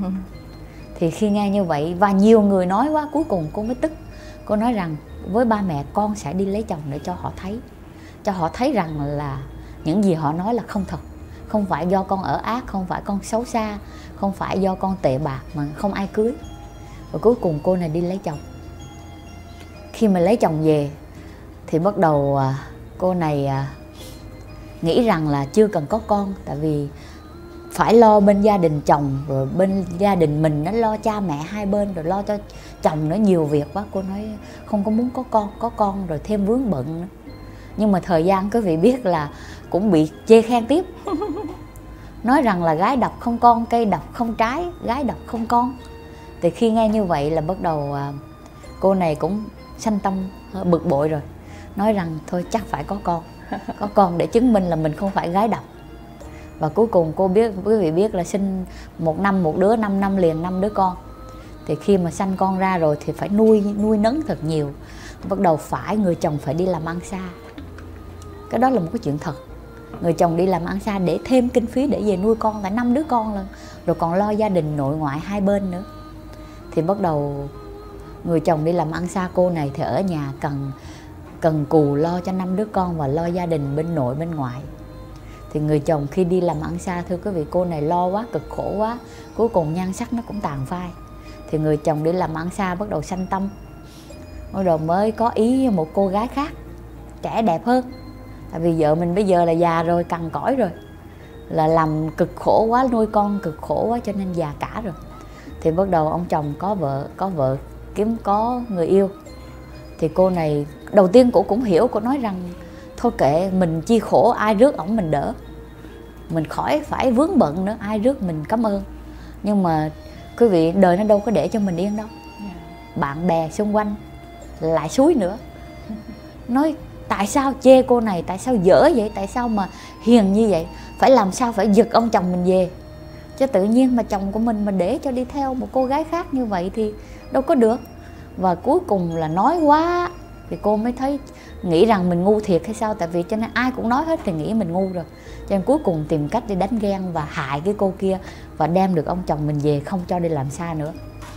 [SPEAKER 3] Thì khi nghe như vậy và nhiều người nói quá, cuối cùng cô mới tức. Cô nói rằng với ba mẹ con sẽ đi lấy chồng để cho họ thấy, cho họ thấy rằng là những gì họ nói là không thật. Không phải do con ở ác, không phải con xấu xa, không phải do con tệ bạc mà không ai cưới. Và cuối cùng cô này đi lấy chồng. Khi mà lấy chồng về thì bắt đầu cô này nghĩ rằng là chưa cần có con, tại vì phải lo bên gia đình chồng, rồi bên gia đình mình nó lo cha mẹ hai bên, rồi lo cho chồng nữa, nhiều việc quá. Cô nói không có muốn có con, có con rồi thêm vướng bận nữa. Nhưng mà thời gian quý vị biết là cũng bị chê khen tiếp. Nói rằng là gái độc không con, cây độc không trái, gái độc không con. Thì khi nghe như vậy là bắt đầu cô này cũng sanh tâm bực bội rồi, nói rằng thôi chắc phải có con, có con để chứng minh là mình không phải gái độc. Và cuối cùng cô biết, quý vị biết là sinh một năm một đứa, năm năm liền năm đứa con. Thì khi mà sanh con ra rồi thì phải nuôi nuôi nấng thật nhiều. Bắt đầu phải người chồng phải đi làm ăn xa. Cái đó là một cái chuyện thật. Người chồng đi làm ăn xa để thêm kinh phí để về nuôi con, tại năm đứa con lần, rồi còn lo gia đình nội ngoại hai bên nữa. Thì bắt đầu người chồng đi làm ăn xa, cô này thì ở nhà cần cần cù lo cho năm đứa con và lo gia đình bên nội bên ngoại. Thì người chồng khi đi làm ăn xa, thưa quý vị, cô này lo quá, cực khổ quá, cuối cùng nhan sắc nó cũng tàn phai. Thì người chồng đi làm ăn xa bắt đầu sanh tâm, bắt đầu mới có ý với một cô gái khác, trẻ đẹp hơn. Tại vì vợ mình bây giờ là già rồi, cằn cõi rồi, là làm cực khổ quá, nuôi con cực khổ quá cho nên già cả rồi. Thì bắt đầu ông chồng có vợ, có vợ kiếm có người yêu. Thì cô này đầu tiên cô cũng hiểu, cô nói rằng thôi kệ, mình chi khổ, ai rước ổng mình đỡ, mình khỏi phải vướng bận nữa, ai rước mình cảm ơn. Nhưng mà quý vị, đời nó đâu có để cho mình yên đâu. Bạn bè xung quanh lại xúi nữa, nói tại sao chê cô này, tại sao dở vậy, tại sao mà hiền như vậy, phải làm sao phải giật ông chồng mình về. Chứ tự nhiên mà chồng của mình mà để cho đi theo một cô gái khác như vậy thì đâu có được. Và cuối cùng là nói quá thì cô mới thấy, nghĩ rằng mình ngu thiệt hay sao. Tại vì cho nên ai cũng nói hết thì nghĩ mình ngu rồi. Cho nên cuối cùng tìm cách đi đánh ghen và hại cái cô kia, và đem được ông chồng mình về, không cho đi làm xa nữa.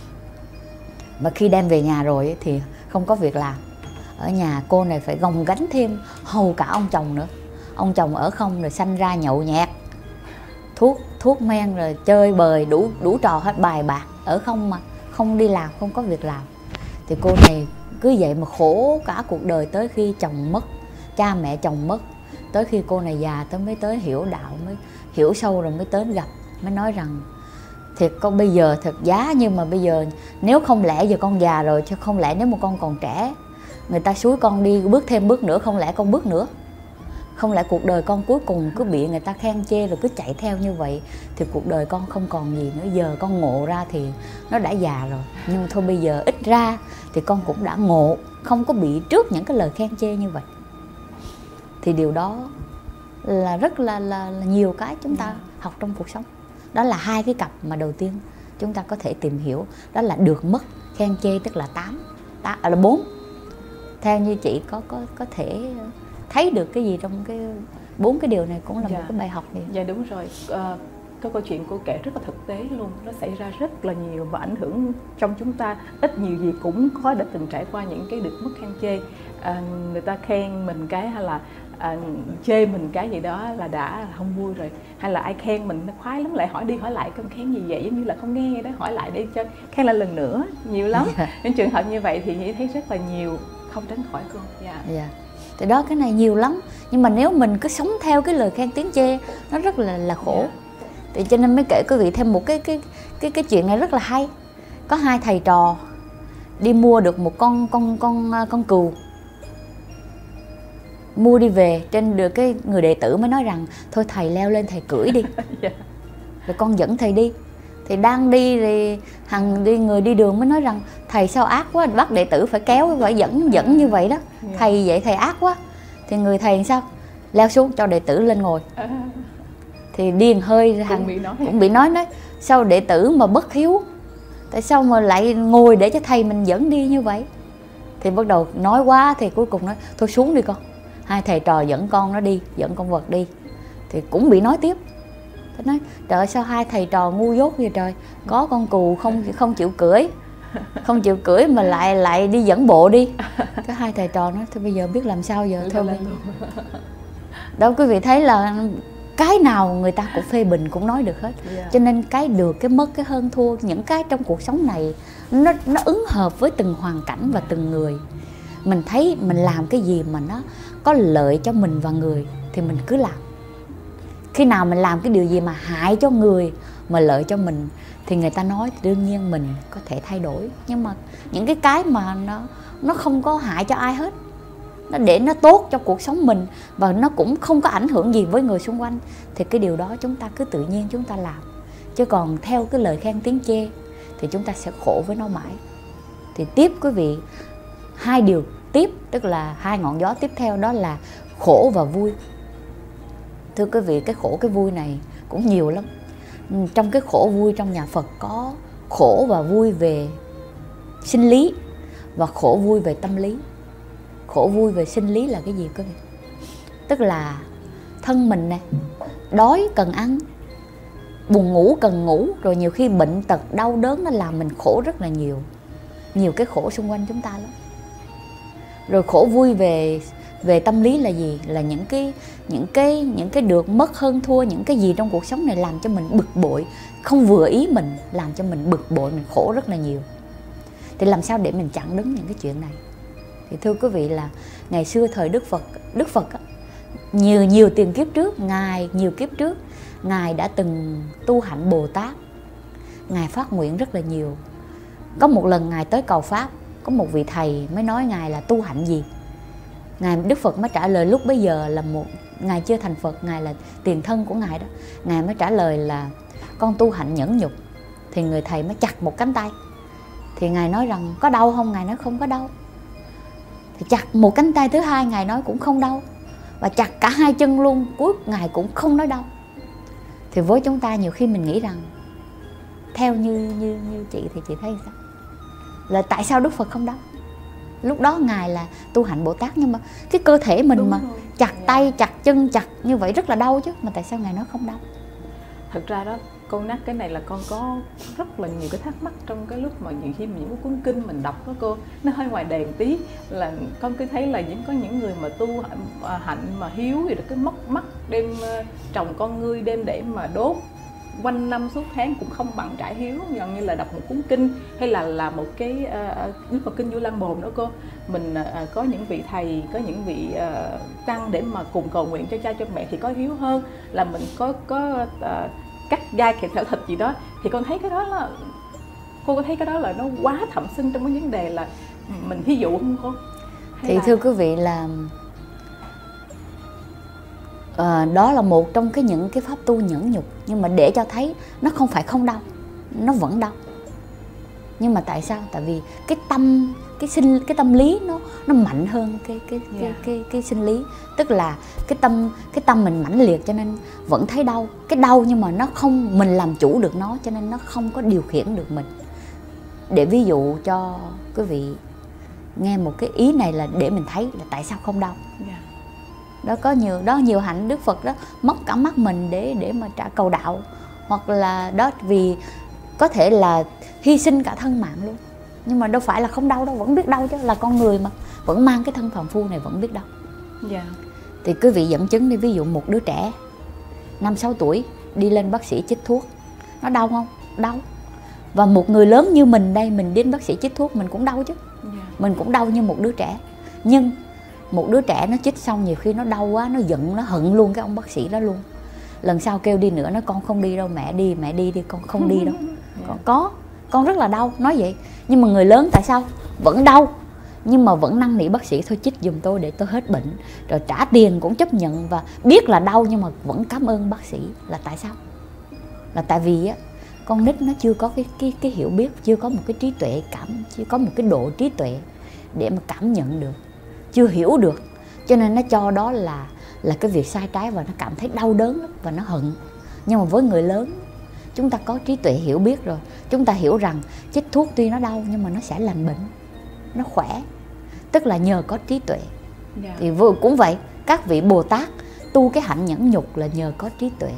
[SPEAKER 3] Mà khi đem về nhà rồi thì không có việc làm. Ở nhà cô này phải gồng gánh thêm hầu cả ông chồng nữa. Ông chồng ở không rồi sanh ra nhậu nhẹt, thuốc thuốc men rồi chơi bời, đủ đủ trò hết, bài bạc, ở không mà không đi làm, không có việc làm. Thì cô này cứ vậy mà khổ cả cuộc đời, tới khi chồng mất, cha mẹ chồng mất, tới khi cô này già tới mới tới hiểu đạo, mới hiểu sâu rồi mới tới gặp, mới nói rằng thiệt con bây giờ thật giá, nhưng mà bây giờ nếu không lẽ giờ con già rồi, chứ không lẽ nếu mà con còn trẻ, người ta xúi con đi bước thêm bước nữa, không lẽ con bước nữa. Không lẽ cuộc đời con cuối cùng cứ bị người ta khen chê rồi cứ chạy theo như vậy thì cuộc đời con không còn gì nữa. Giờ con ngộ ra thì nó đã già rồi, nhưng mà thôi bây giờ ít ra thì con cũng đã ngộ, không có bị trước những cái lời khen chê như vậy. Thì điều đó là rất là, là, là nhiều cái chúng ta học trong cuộc sống. Đó là hai cái cặp mà đầu tiên chúng ta có thể tìm hiểu. Đó là được mất, khen chê tức là tám, tám à, là bốn. Theo như chị có có có thể thấy được cái gì trong cái bốn cái điều này cũng là dạ. một cái bài học này.
[SPEAKER 4] Dạ đúng rồi. À, cái câu chuyện cô kể rất là thực tế luôn, nó xảy ra rất là nhiều và ảnh hưởng trong chúng ta ít nhiều gì cũng có đã từng trải qua những cái được mất khen chê. À, người ta khen mình cái hay là à, chê mình cái gì đó là đã không vui rồi, hay là ai khen mình nó khoái lắm lại hỏi đi hỏi lại con khen gì vậy, giống như là không nghe đó, hỏi lại đi cho khen lại lần nữa, nhiều lắm. Yeah. Những trường hợp như vậy thì nghĩ thấy rất là nhiều, không tránh khỏi cô. Dạ. Yeah.
[SPEAKER 3] Yeah. Thì đó, cái này nhiều lắm, nhưng mà nếu mình cứ sống theo cái lời khen tiếng chê nó rất là là khổ. Yeah. Thì cho nên mới kể quý vị thêm một cái cái cái cái chuyện này rất là hay. Có hai thầy trò đi mua được một con con con con cừu, mua đi về, trên được cái người đệ tử mới nói rằng thôi thầy leo lên thầy cưỡi đi. Yeah. Rồi con dẫn thầy đi. Thì đang đi thì hằng đi người đi đường mới nói rằng thầy sao ác quá, bắt đệ tử phải kéo phải dẫn dẫn như vậy đó. Yeah. Thầy vậy thầy ác quá. Thì người thầy sao leo xuống cho đệ tử lên ngồi. À. Thì điên hơi hằng cũng bị nói cũng bị nói nói sao đệ tử mà bất hiếu, tại sao mà lại ngồi để cho thầy mình dẫn đi như vậy. Thì bắt đầu nói quá thì cuối cùng nói thôi xuống đi con. Hai thầy trò dẫn con nó đi, dẫn con vật đi, thì cũng bị nói tiếp. Thế nói trời ơi, sao hai thầy trò ngu dốt vậy trời, có con cừu không không chịu cưỡi, không chịu cưỡi mà lại lại đi dẫn bộ đi. Cái hai thầy trò nói thôi bây giờ biết làm sao giờ theo mình. Đó, quý vị thấy là cái nào người ta cũng phê bình cũng nói được hết. Yeah. Cho nên cái được cái mất, cái hơn thua, những cái trong cuộc sống này nó nó ứng hợp với từng hoàn cảnh và từng người. Mình thấy mình làm cái gì mà nó có lợi cho mình và người thì mình cứ làm. Khi nào mình làm cái điều gì mà hại cho người mà lợi cho mình thì người ta nói thì đương nhiên mình có thể thay đổi. Nhưng mà những cái cái mà nó nó không có hại cho ai hết, nó để nó tốt cho cuộc sống mình và nó cũng không có ảnh hưởng gì với người xung quanh, thì cái điều đó chúng ta cứ tự nhiên chúng ta làm. Chứ còn theo cái lời khen tiếng chê thì chúng ta sẽ khổ với nó mãi. Thì tiếp quý vị, hai điều tiếp, tức là hai ngọn gió tiếp theo, đó là khổ và vui. Thưa quý vị, cái khổ cái vui này cũng nhiều lắm. Trong cái khổ vui trong nhà Phật có khổ và vui về sinh lý và khổ vui về tâm lý. Khổ vui về sinh lý là cái gì quý vị? Tức là thân mình nè, đói cần ăn, buồn ngủ cần ngủ, rồi nhiều khi bệnh tật đau đớn nó làm mình khổ rất là nhiều. Nhiều cái khổ xung quanh chúng ta lắm. Rồi khổ vui về về tâm lý là gì? Là những cái những cái những cái được mất hơn thua, những cái gì trong cuộc sống này làm cho mình bực bội, không vừa ý mình, làm cho mình bực bội, mình khổ rất là nhiều. Thì làm sao để mình chặn đứng những cái chuyện này? Thì thưa quý vị là ngày xưa thời Đức Phật, Đức Phật á, nhiều nhiều tiền kiếp trước, ngài nhiều kiếp trước, ngài đã từng tu hạnh Bồ Tát, ngài phát nguyện rất là nhiều. Có một lần ngài tới cầu pháp, có một vị thầy mới nói ngài là tu hạnh gì. Ngài Đức Phật mới trả lời, lúc bấy giờ là một ngài chưa thành Phật, ngài là tiền thân của ngài đó. Ngài mới trả lời là con tu hạnh nhẫn nhục. Thì người thầy mới chặt một cánh tay. Thì ngài nói rằng có đau không? Ngài nói không có đau. Thì chặt một cánh tay thứ hai, ngài nói cũng không đau. Và chặt cả hai chân luôn, cuối ngài cũng không nói đau. Thì với chúng ta nhiều khi mình nghĩ rằng theo như như như chị thì chị thấy sao? Là tại sao Đức Phật không đau? Lúc đó ngài là tu hạnh Bồ Tát, nhưng mà cái cơ thể mình đúng mà rồi. Chặt tay, chặt chân, chặt như vậy rất là đau chứ, mà tại sao ngài nói không đau?
[SPEAKER 4] Thật ra đó, con nhắc cái này là con có rất là nhiều cái thắc mắc trong cái lúc mà nhiều khi những cái cuốn kinh mình đọc đó cô, nó hơi ngoài đề tí, là con cứ thấy là những có những người mà tu hạnh mà hiếu thì cứ móc mắt đem trồng con ngươi đem để mà đốt quanh năm suốt tháng cũng không bằng trải hiếu. Gần như là đọc một cuốn kinh hay là là một cái uh, mà kinh Vu Lan Bồn đó cô, mình uh, có những vị thầy, có những vị uh, tăng để mà cùng cầu nguyện cho cha cho mẹ thì có hiếu hơn là mình có có uh, cắt gai kẹt thảo thịt gì đó. Thì con thấy cái đó là cô có thấy cái đó là nó quá thậm sinh trong cái vấn đề là mình ví dụ không cô? Hay
[SPEAKER 3] thì
[SPEAKER 4] là...
[SPEAKER 3] thưa quý vị là à, đó là một trong cái những cái pháp tu nhẫn nhục, nhưng mà để cho thấy nó không phải không đau, nó vẫn đau. Nhưng mà tại sao? Tại vì cái tâm cái sinh cái tâm lý nó nó mạnh hơn cái cái cái,
[SPEAKER 4] Yeah.
[SPEAKER 3] cái cái cái sinh lý, tức là cái tâm cái tâm mình mãnh liệt cho nên vẫn thấy đau. Cái đau nhưng mà nó không, mình làm chủ được nó cho nên nó không có điều khiển được mình. Để ví dụ cho quý vị nghe một cái ý này là để mình thấy là tại sao không đau.
[SPEAKER 4] Yeah.
[SPEAKER 3] Đó có nhiều đó nhiều hạnh Đức Phật đó móc cả mắt mình để để mà trả cầu đạo, hoặc là đó vì có thể là hy sinh cả thân mạng luôn, nhưng mà đâu phải là không đau đâu, vẫn biết đau chứ, là con người mà, vẫn mang cái thân phàm phu này vẫn biết đau.
[SPEAKER 4] Yeah.
[SPEAKER 3] Thì quý vị dẫn chứng đi, ví dụ một đứa trẻ năm sáu tuổi đi lên bác sĩ chích thuốc, nó đau không? Đau. Và một người lớn như mình đây, mình đến bác sĩ chích thuốc mình cũng đau chứ.
[SPEAKER 4] Yeah.
[SPEAKER 3] Mình cũng đau như một đứa trẻ. Nhưng một đứa trẻ nó chích xong nhiều khi nó đau quá, nó giận, nó hận luôn cái ông bác sĩ đó luôn. Lần sau kêu đi nữa, nó con không đi đâu, mẹ đi, mẹ đi đi, con không đi đâu.
[SPEAKER 4] Yeah.
[SPEAKER 3] Con có, con rất là đau, nói vậy. Nhưng mà người lớn tại sao? Vẫn đau, nhưng mà vẫn năn nỉ bác sĩ thôi chích giùm tôi để tôi hết bệnh. Rồi trả tiền cũng chấp nhận và biết là đau nhưng mà vẫn cảm ơn bác sĩ. Là tại sao? Là tại vì á, con nít nó chưa có cái, cái, cái hiểu biết, chưa có một cái trí tuệ cảm, chưa có một cái độ trí tuệ để mà cảm nhận được, chưa hiểu được, cho nên nó cho đó là là cái việc sai trái và nó cảm thấy đau đớn lắm và nó hận. Nhưng mà với người lớn, chúng ta có trí tuệ hiểu biết rồi, chúng ta hiểu rằng chích thuốc tuy nó đau nhưng mà nó sẽ lành bệnh, nó khỏe, tức là nhờ có trí tuệ.
[SPEAKER 4] Yeah.
[SPEAKER 3] Thì vừa cũng vậy, các vị Bồ Tát tu cái hạnh nhẫn nhục là nhờ có trí tuệ,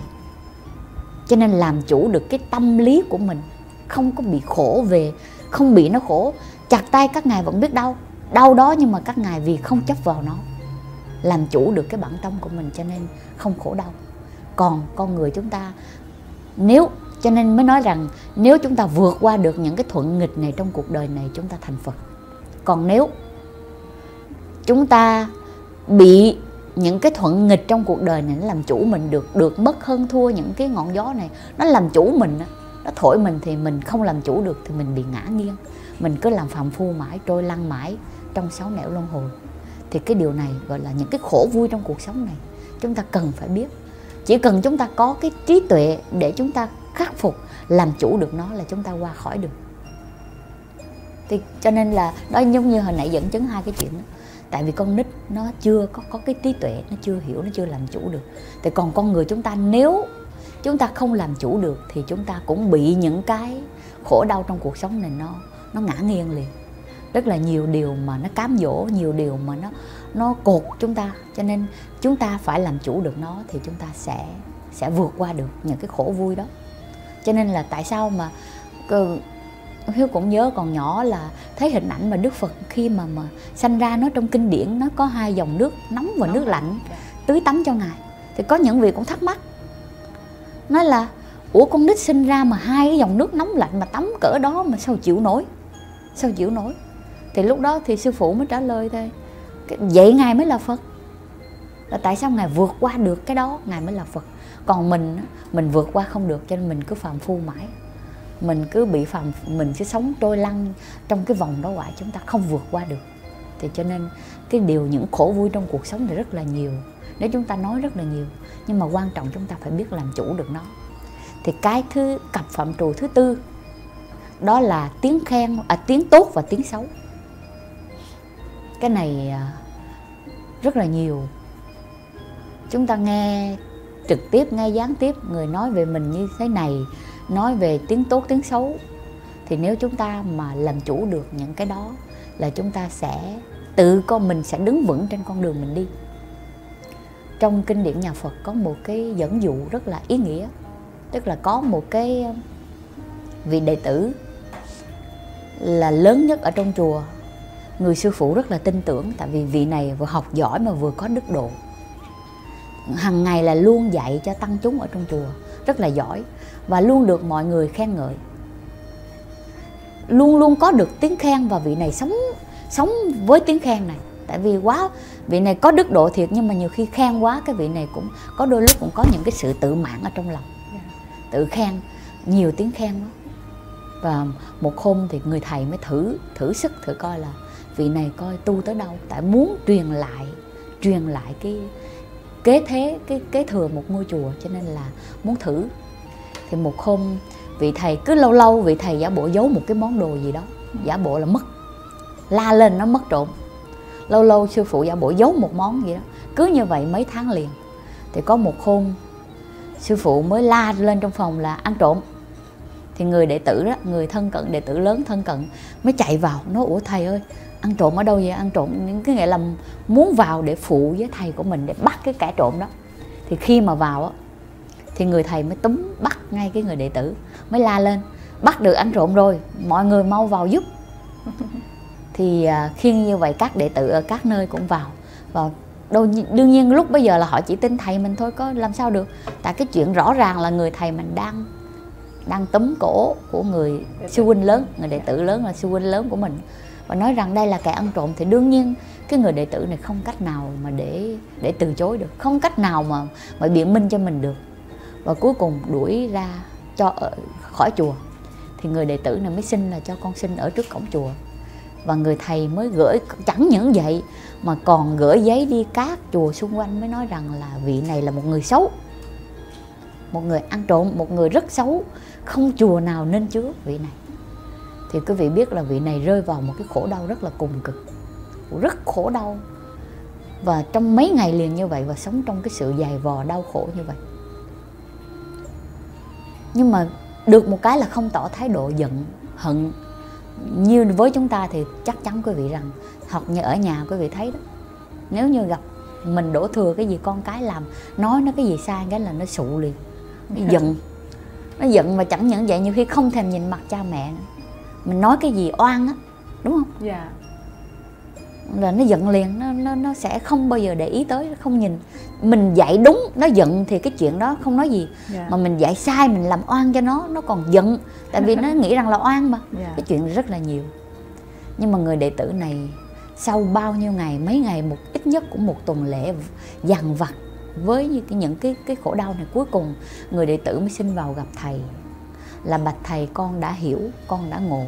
[SPEAKER 3] cho nên làm chủ được cái tâm lý của mình, không có bị khổ về, không bị nó khổ. Chặt tay các ngài vẫn biết đau, đau đó nhưng mà các ngài vì không chấp vào nó, làm chủ được cái bản tâm của mình cho nên không khổ đau. Còn con người chúng ta, nếu cho nên mới nói rằng nếu chúng ta vượt qua được những cái thuận nghịch này trong cuộc đời này, chúng ta thành Phật. Còn nếu chúng ta bị những cái thuận nghịch trong cuộc đời này nó làm chủ mình, được được mất hơn thua những cái ngọn gió này, nó làm chủ mình, nó thổi mình thì mình không làm chủ được thì mình bị ngã nghiêng, mình cứ làm phàm phu mãi, trôi lăn mãi trong sáu nẻo luân hồi. Thì cái điều này gọi là những cái khổ vui trong cuộc sống này chúng ta cần phải biết. Chỉ cần chúng ta có cái trí tuệ để chúng ta khắc phục, làm chủ được nó là chúng ta qua khỏi được. Thì cho nên là đó, giống như hồi nãy dẫn chứng hai cái chuyện đó. Tại vì con nít nó chưa có, có cái trí tuệ, nó chưa hiểu, nó chưa làm chủ được. Thì còn con người chúng ta, nếu chúng ta không làm chủ được thì chúng ta cũng bị những cái khổ đau trong cuộc sống này nó nó ngã nghiêng liền. Rất là nhiều điều mà nó cám dỗ, nhiều điều mà nó nó cột chúng ta, cho nên chúng ta phải làm chủ được nó thì chúng ta sẽ sẽ vượt qua được những cái khổ vui đó. Cho nên là tại sao mà Hiếu cũng nhớ còn nhỏ là thấy hình ảnh mà Đức Phật khi mà mà sanh ra, nó trong kinh điển nó có hai dòng nước nóng và nước lạnh tưới tắm cho ngài. Thì có những vị cũng thắc mắc, nói là ủa con nít sinh ra mà hai cái dòng nước nóng lạnh mà tắm cỡ đó mà sao chịu nổi, sao chịu nổi. Thì lúc đó thì sư phụ mới trả lời thôi, vậy ngài mới là Phật. Là tại sao ngài vượt qua được cái đó, ngài mới là Phật. Còn mình mình vượt qua không được cho nên mình cứ phàm phu mãi, mình cứ bị phàm, mình cứ sống trôi lăn trong cái vòng đó hoài, chúng ta không vượt qua được. Thì cho nên cái điều những khổ vui trong cuộc sống này rất là nhiều, nếu chúng ta nói rất là nhiều, nhưng mà quan trọng chúng ta phải biết làm chủ được nó. Thì cái thứ cặp phạm trù thứ tư đó là tiếng khen, à, tiếng tốt và tiếng xấu. Cái này à, rất là nhiều. Chúng ta nghe trực tiếp, nghe gián tiếp người nói về mình như thế này, nói về tiếng tốt, tiếng xấu. Thì nếu chúng ta mà làm chủ được những cái đó là chúng ta sẽ tự con mình sẽ đứng vững trên con đường mình đi. Trong kinh điển nhà Phật có một cái dẫn dụ rất là ý nghĩa. Tức là có một cái vị đệ tử là lớn nhất ở trong chùa, người sư phụ rất là tin tưởng, tại vì vị này vừa học giỏi mà vừa có đức độ. Hằng ngày là luôn dạy cho tăng chúng ở trong chùa, rất là giỏi và luôn được mọi người khen ngợi. Luôn luôn có được tiếng khen và vị này sống sống với tiếng khen này. Tại vì quá vị này có đức độ thiệt, nhưng mà nhiều khi khen quá cái vị này cũng có đôi lúc cũng có những cái sự tự mãn ở trong lòng, tự khen, nhiều tiếng khen đó. Và một hôm thì người thầy mới thử thử sức thử coi là vị này coi tu tới đâu, tại muốn truyền lại truyền lại cái kế thế cái kế thừa một ngôi chùa, cho nên là muốn thử. Thì một hôm vị thầy cứ lâu lâu vị thầy giả bộ giấu một cái món đồ gì đó, giả bộ là mất, la lên nó mất trộm. Lâu lâu sư phụ giả bộ giấu một món gì đó, cứ như vậy mấy tháng liền. Thì có một hôm sư phụ mới la lên trong phòng là ăn trộm. Thì người đệ tử đó, người thân cận, đệ tử lớn thân cận mới chạy vào nói: ủa thầy ơi, ăn trộm ở đâu vậy? Ăn trộm, những cái nghĩa là muốn vào để phụ với thầy của mình để bắt cái kẻ trộm đó. Thì khi mà vào á, thì người thầy mới túm bắt ngay cái người đệ tử, mới la lên: bắt được ăn trộm rồi, mọi người mau vào giúp. Thì khi như vậy các đệ tử ở các nơi cũng vào. Và đương nhiên lúc bây giờ là họ chỉ tin thầy mình thôi, có làm sao được. Tại cái chuyện rõ ràng là người thầy mình đang đang túm cổ của người sư huynh lớn, người đệ tử lớn là sư huynh lớn của mình, và nói rằng đây là kẻ ăn trộm. Thì đương nhiên cái người đệ tử này không cách nào mà để để từ chối được, không cách nào mà mà biện minh cho mình được. Và cuối cùng đuổi ra cho ở, khỏi chùa. Thì người đệ tử này mới xin là cho con xin ở trước cổng chùa. Và người thầy mới gửi, chẳng những vậy mà còn gửi giấy đi các chùa xung quanh, mới nói rằng là vị này là một người xấu, một người ăn trộm, một người rất xấu, không chùa nào nên chứa vị này. Thì quý vị biết là vị này rơi vào một cái khổ đau rất là cùng cực, rất khổ đau. Và trong mấy ngày liền như vậy, và sống trong cái sự dày vò đau khổ như vậy. Nhưng mà được một cái là không tỏ thái độ giận, hận. Như với chúng ta thì chắc chắn quý vị rằng, hoặc như ở nhà quý vị thấy đó, nếu như gặp mình đổ thừa cái gì con cái làm, nói nó cái gì sai cái là nó sụ liền, nó giận. Nó giận mà chẳng những vậy, nhiều khi không thèm nhìn mặt cha mẹ nữa. Mình nói cái gì oan á, đúng không?
[SPEAKER 4] Dạ. Yeah.
[SPEAKER 3] Là nó giận liền, nó, nó, nó sẽ không bao giờ để ý tới, nó không nhìn. Mình dạy đúng, nó giận thì cái chuyện đó không nói gì. Yeah. Mà mình dạy sai, mình làm oan cho nó, nó còn giận. Tại vì nó nghĩ rằng là oan mà. Yeah. Cái chuyện rất là nhiều. Nhưng mà người đệ tử này sau bao nhiêu ngày, mấy ngày, một ít nhất cũng một tuần lễ dằn vặt với những cái, cái khổ đau này, cuối cùng người đệ tử mới xin vào gặp thầy, là bạch thầy con đã hiểu, con đã ngộ.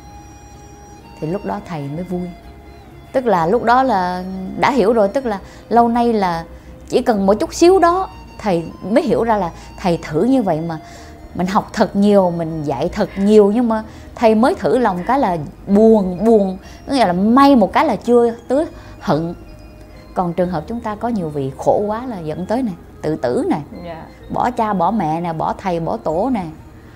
[SPEAKER 3] Thì lúc đó thầy mới vui. Tức là lúc đó là đã hiểu rồi, tức là lâu nay là chỉ cần một chút xíu đó thầy mới hiểu ra là thầy thử như vậy mà mình học thật nhiều, mình dạy thật nhiều, nhưng mà thầy mới thử lòng cái là buồn, buồn, nghĩa là may một cái là chưa tới hận. Còn trường hợp chúng ta có nhiều vị khổ quá là dẫn tới này, tự tử này, yeah. bỏ cha bỏ mẹ nè, bỏ thầy bỏ tổ nè,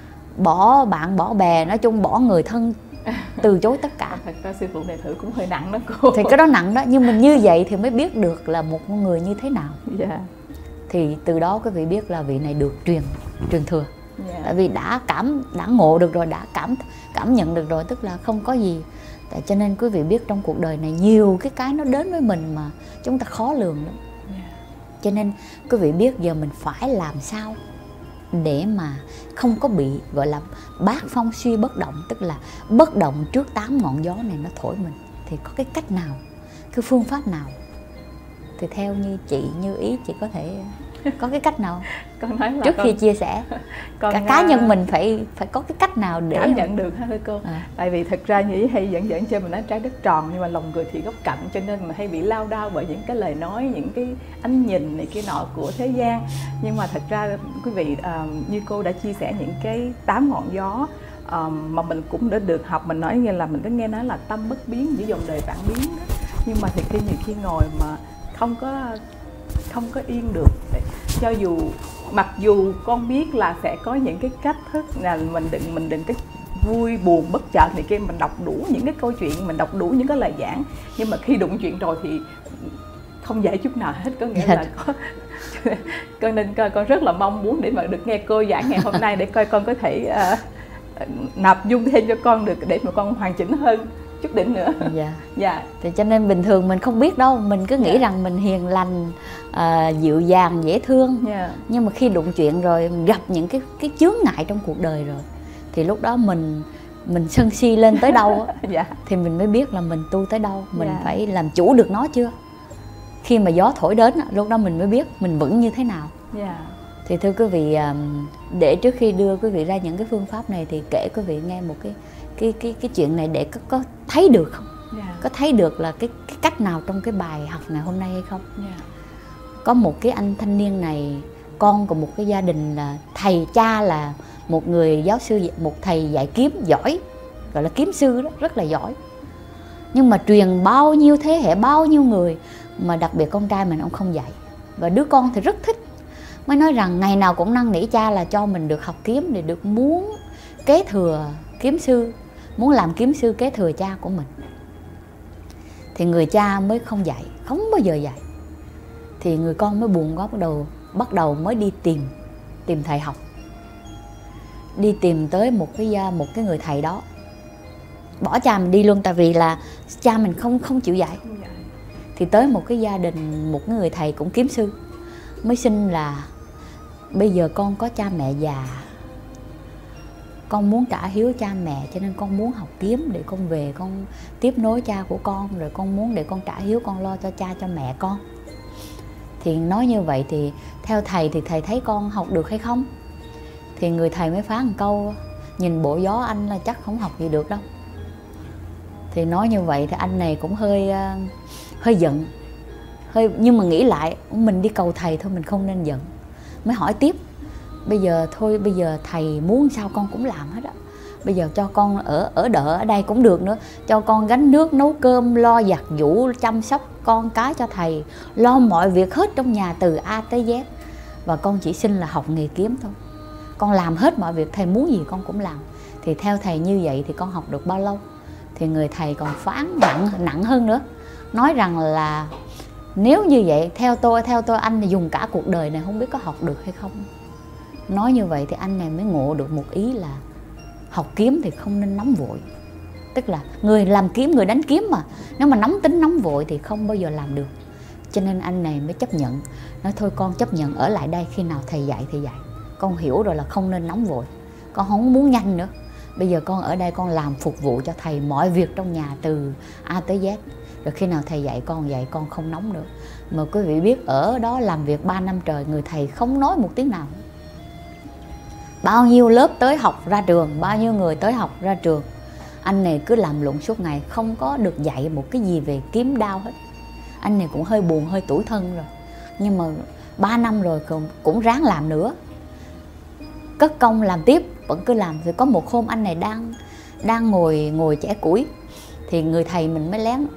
[SPEAKER 3] bỏ bạn bỏ bè, nói chung bỏ người thân, từ chối tất cả.
[SPEAKER 4] Thật ra sư phụ này thử cũng hơi nặng đó cô.
[SPEAKER 3] Thì cái đó nặng đó, nhưng mình như vậy thì mới biết được là một người như thế nào.
[SPEAKER 4] Yeah.
[SPEAKER 3] Thì từ đó quý vị biết là vị này được truyền truyền thừa. Yeah. Tại vì đã cảm đã ngộ được rồi, đã cảm cảm nhận được rồi, tức là không có gì. Tại cho nên quý vị biết trong cuộc đời này nhiều cái cái nó đến với mình mà chúng ta khó lường lắm. Yeah. Cho nên quý vị biết giờ mình phải làm sao để mà không có bị gọi là bát phong suy bất động, tức là bất động trước tám ngọn gió này nó thổi mình. Thì có cái cách nào, cái phương pháp nào? Thì theo như chị, như ý chị có thể có cái cách nào
[SPEAKER 4] con nói là
[SPEAKER 3] trước
[SPEAKER 4] con,
[SPEAKER 3] khi chia sẻ
[SPEAKER 4] con
[SPEAKER 3] cả cá nhân mình phải phải có cái cách nào để
[SPEAKER 4] cảm nhận được hả thưa cô?
[SPEAKER 3] À.
[SPEAKER 4] Tại vì thật ra như ý hay dẫn dẫn cho mình nói trái đất tròn, nhưng mà lòng người thì góc cạnh, cho nên mình hay bị lao đao bởi những cái lời nói, những cái ánh nhìn này kia nọ của thế gian. Nhưng mà thật ra quý vị, uh, như cô đã chia sẻ những cái tám ngọn gió uh, mà mình cũng đã được học, mình nói như là mình có nghe nói là tâm bất biến giữa dòng đời vạn biến đó. Nhưng mà thì khi nhiều khi ngồi mà không có không có yên được, cho dù mặc dù con biết là sẽ có những cái cách thức là mình đừng mình đừng cái vui buồn bất chợt này kia, mình đọc đủ những cái câu chuyện, mình đọc đủ những cái lời giảng, nhưng mà khi đụng chuyện rồi thì không dễ chút nào hết. Có nghĩa là có cho nên con rất là mong muốn để mà được nghe cô giảng ngày hôm nay, để coi con có thể uh, nạp dung thêm cho con được, để mà con hoàn chỉnh hơn chút đỉnh nữa.
[SPEAKER 3] Dạ.
[SPEAKER 4] Dạ.
[SPEAKER 3] Thì cho nên bình thường mình không biết đâu, mình cứ nghĩ yeah. rằng mình hiền lành, uh, dịu dàng, dễ thương. Yeah. Nhưng mà khi đụng chuyện rồi, mình gặp những cái cái chướng ngại trong cuộc đời rồi, thì lúc đó mình mình sân si lên tới đâu á, yeah. thì mình mới biết là mình tu tới đâu, mình yeah. phải làm chủ được nó chưa. Khi mà gió thổi đến, lúc đó mình mới biết mình vững như thế nào. Yeah. Thì thưa quý vị, để trước khi đưa quý vị ra những cái phương pháp này thì kể quý vị nghe một cái cái cái cái chuyện này để có, có thấy được không? Yeah. Có thấy được là cái, cái cách nào trong cái bài học ngày hôm nay hay không? Yeah. có một cái anh thanh niên này, con của một cái gia đình là thầy cha là một người giáo sư, một thầy dạy kiếm giỏi, gọi là kiếm sư đó, rất là giỏi. Nhưng mà truyền bao nhiêu thế hệ, bao nhiêu người, mà đặc biệt con trai mình ông không dạy. Và đứa con thì rất thích, mới nói rằng ngày nào cũng năn nỉ cha là cho mình được học kiếm để được muốn kế thừa kiếm sư, muốn làm kiếm sư kế thừa cha của mình. Thì người cha mới không dạy, không bao giờ dạy. Thì người con mới buồn quá, bắt đầu bắt đầu mới đi tìm tìm thầy học, đi tìm tới một cái một cái người thầy đó, bỏ cha mình đi luôn, tại vì là cha mình không không chịu dạy. Thì tới một cái gia đình, một người thầy cũng kiếm sư, mới xin là bây giờ con có cha mẹ già, con muốn trả hiếu cha mẹ, cho nên con muốn học kiếm để con về con tiếp nối cha của con, rồi con muốn để con trả hiếu, con lo cho cha cho mẹ con. Thì nói như vậy thì theo thầy thì thầy thấy con học được hay không? Thì người thầy mới phán một câu, nhìn bộ gió anh là chắc không học gì được đâu. Thì nói như vậy thì anh này cũng hơi hơi giận, hơi nhưng mà nghĩ lại mình đi cầu thầy thôi, mình không nên giận. Mới hỏi tiếp, bây giờ thôi, bây giờ thầy muốn sao con cũng làm hết á. Bây giờ cho con ở ở đỡ ở đây cũng được nữa, cho con gánh nước nấu cơm, lo giặt giũ, chăm sóc con cái cho thầy, lo mọi việc hết trong nhà từ A tới Z. Và con chỉ xin là học nghề kiếm thôi, con làm hết mọi việc, thầy muốn gì con cũng làm. Thì theo thầy như vậy thì con học được bao lâu? Thì người thầy còn phán nặng nặng hơn nữa, nói rằng là nếu như vậy theo tôi theo tôi anh dùng cả cuộc đời này không biết có học được hay không. Nói như vậy thì anh này mới ngộ được một ý là học kiếm thì không nên nóng vội. Tức là người làm kiếm, người đánh kiếm mà, nếu mà nóng tính nóng vội thì không bao giờ làm được. Cho nên anh này mới chấp nhận, nói thôi con chấp nhận ở lại đây, khi nào thầy dạy thì dạy. Con hiểu rồi là không nên nóng vội, con không muốn nhanh nữa. Bây giờ con ở đây con làm phục vụ cho thầy mọi việc trong nhà từ A tới Z. Rồi khi nào thầy dạy con dạy, con không nóng nữa. Mà quý vị biết ở đó làm việc ba năm trời, người thầy không nói một tiếng nào. Bao nhiêu lớp tới học ra trường, bao nhiêu người tới học ra trường, anh này cứ làm lụng suốt ngày, không có được dạy một cái gì về kiếm đao hết. Anh này cũng hơi buồn, hơi tủi thân rồi. Nhưng mà ba năm rồi cũng, cũng ráng làm nữa, cất công làm tiếp, vẫn cứ làm. Thì có một hôm anh này đang đang ngồi ngồi chẻ củi, thì người thầy mình mới lén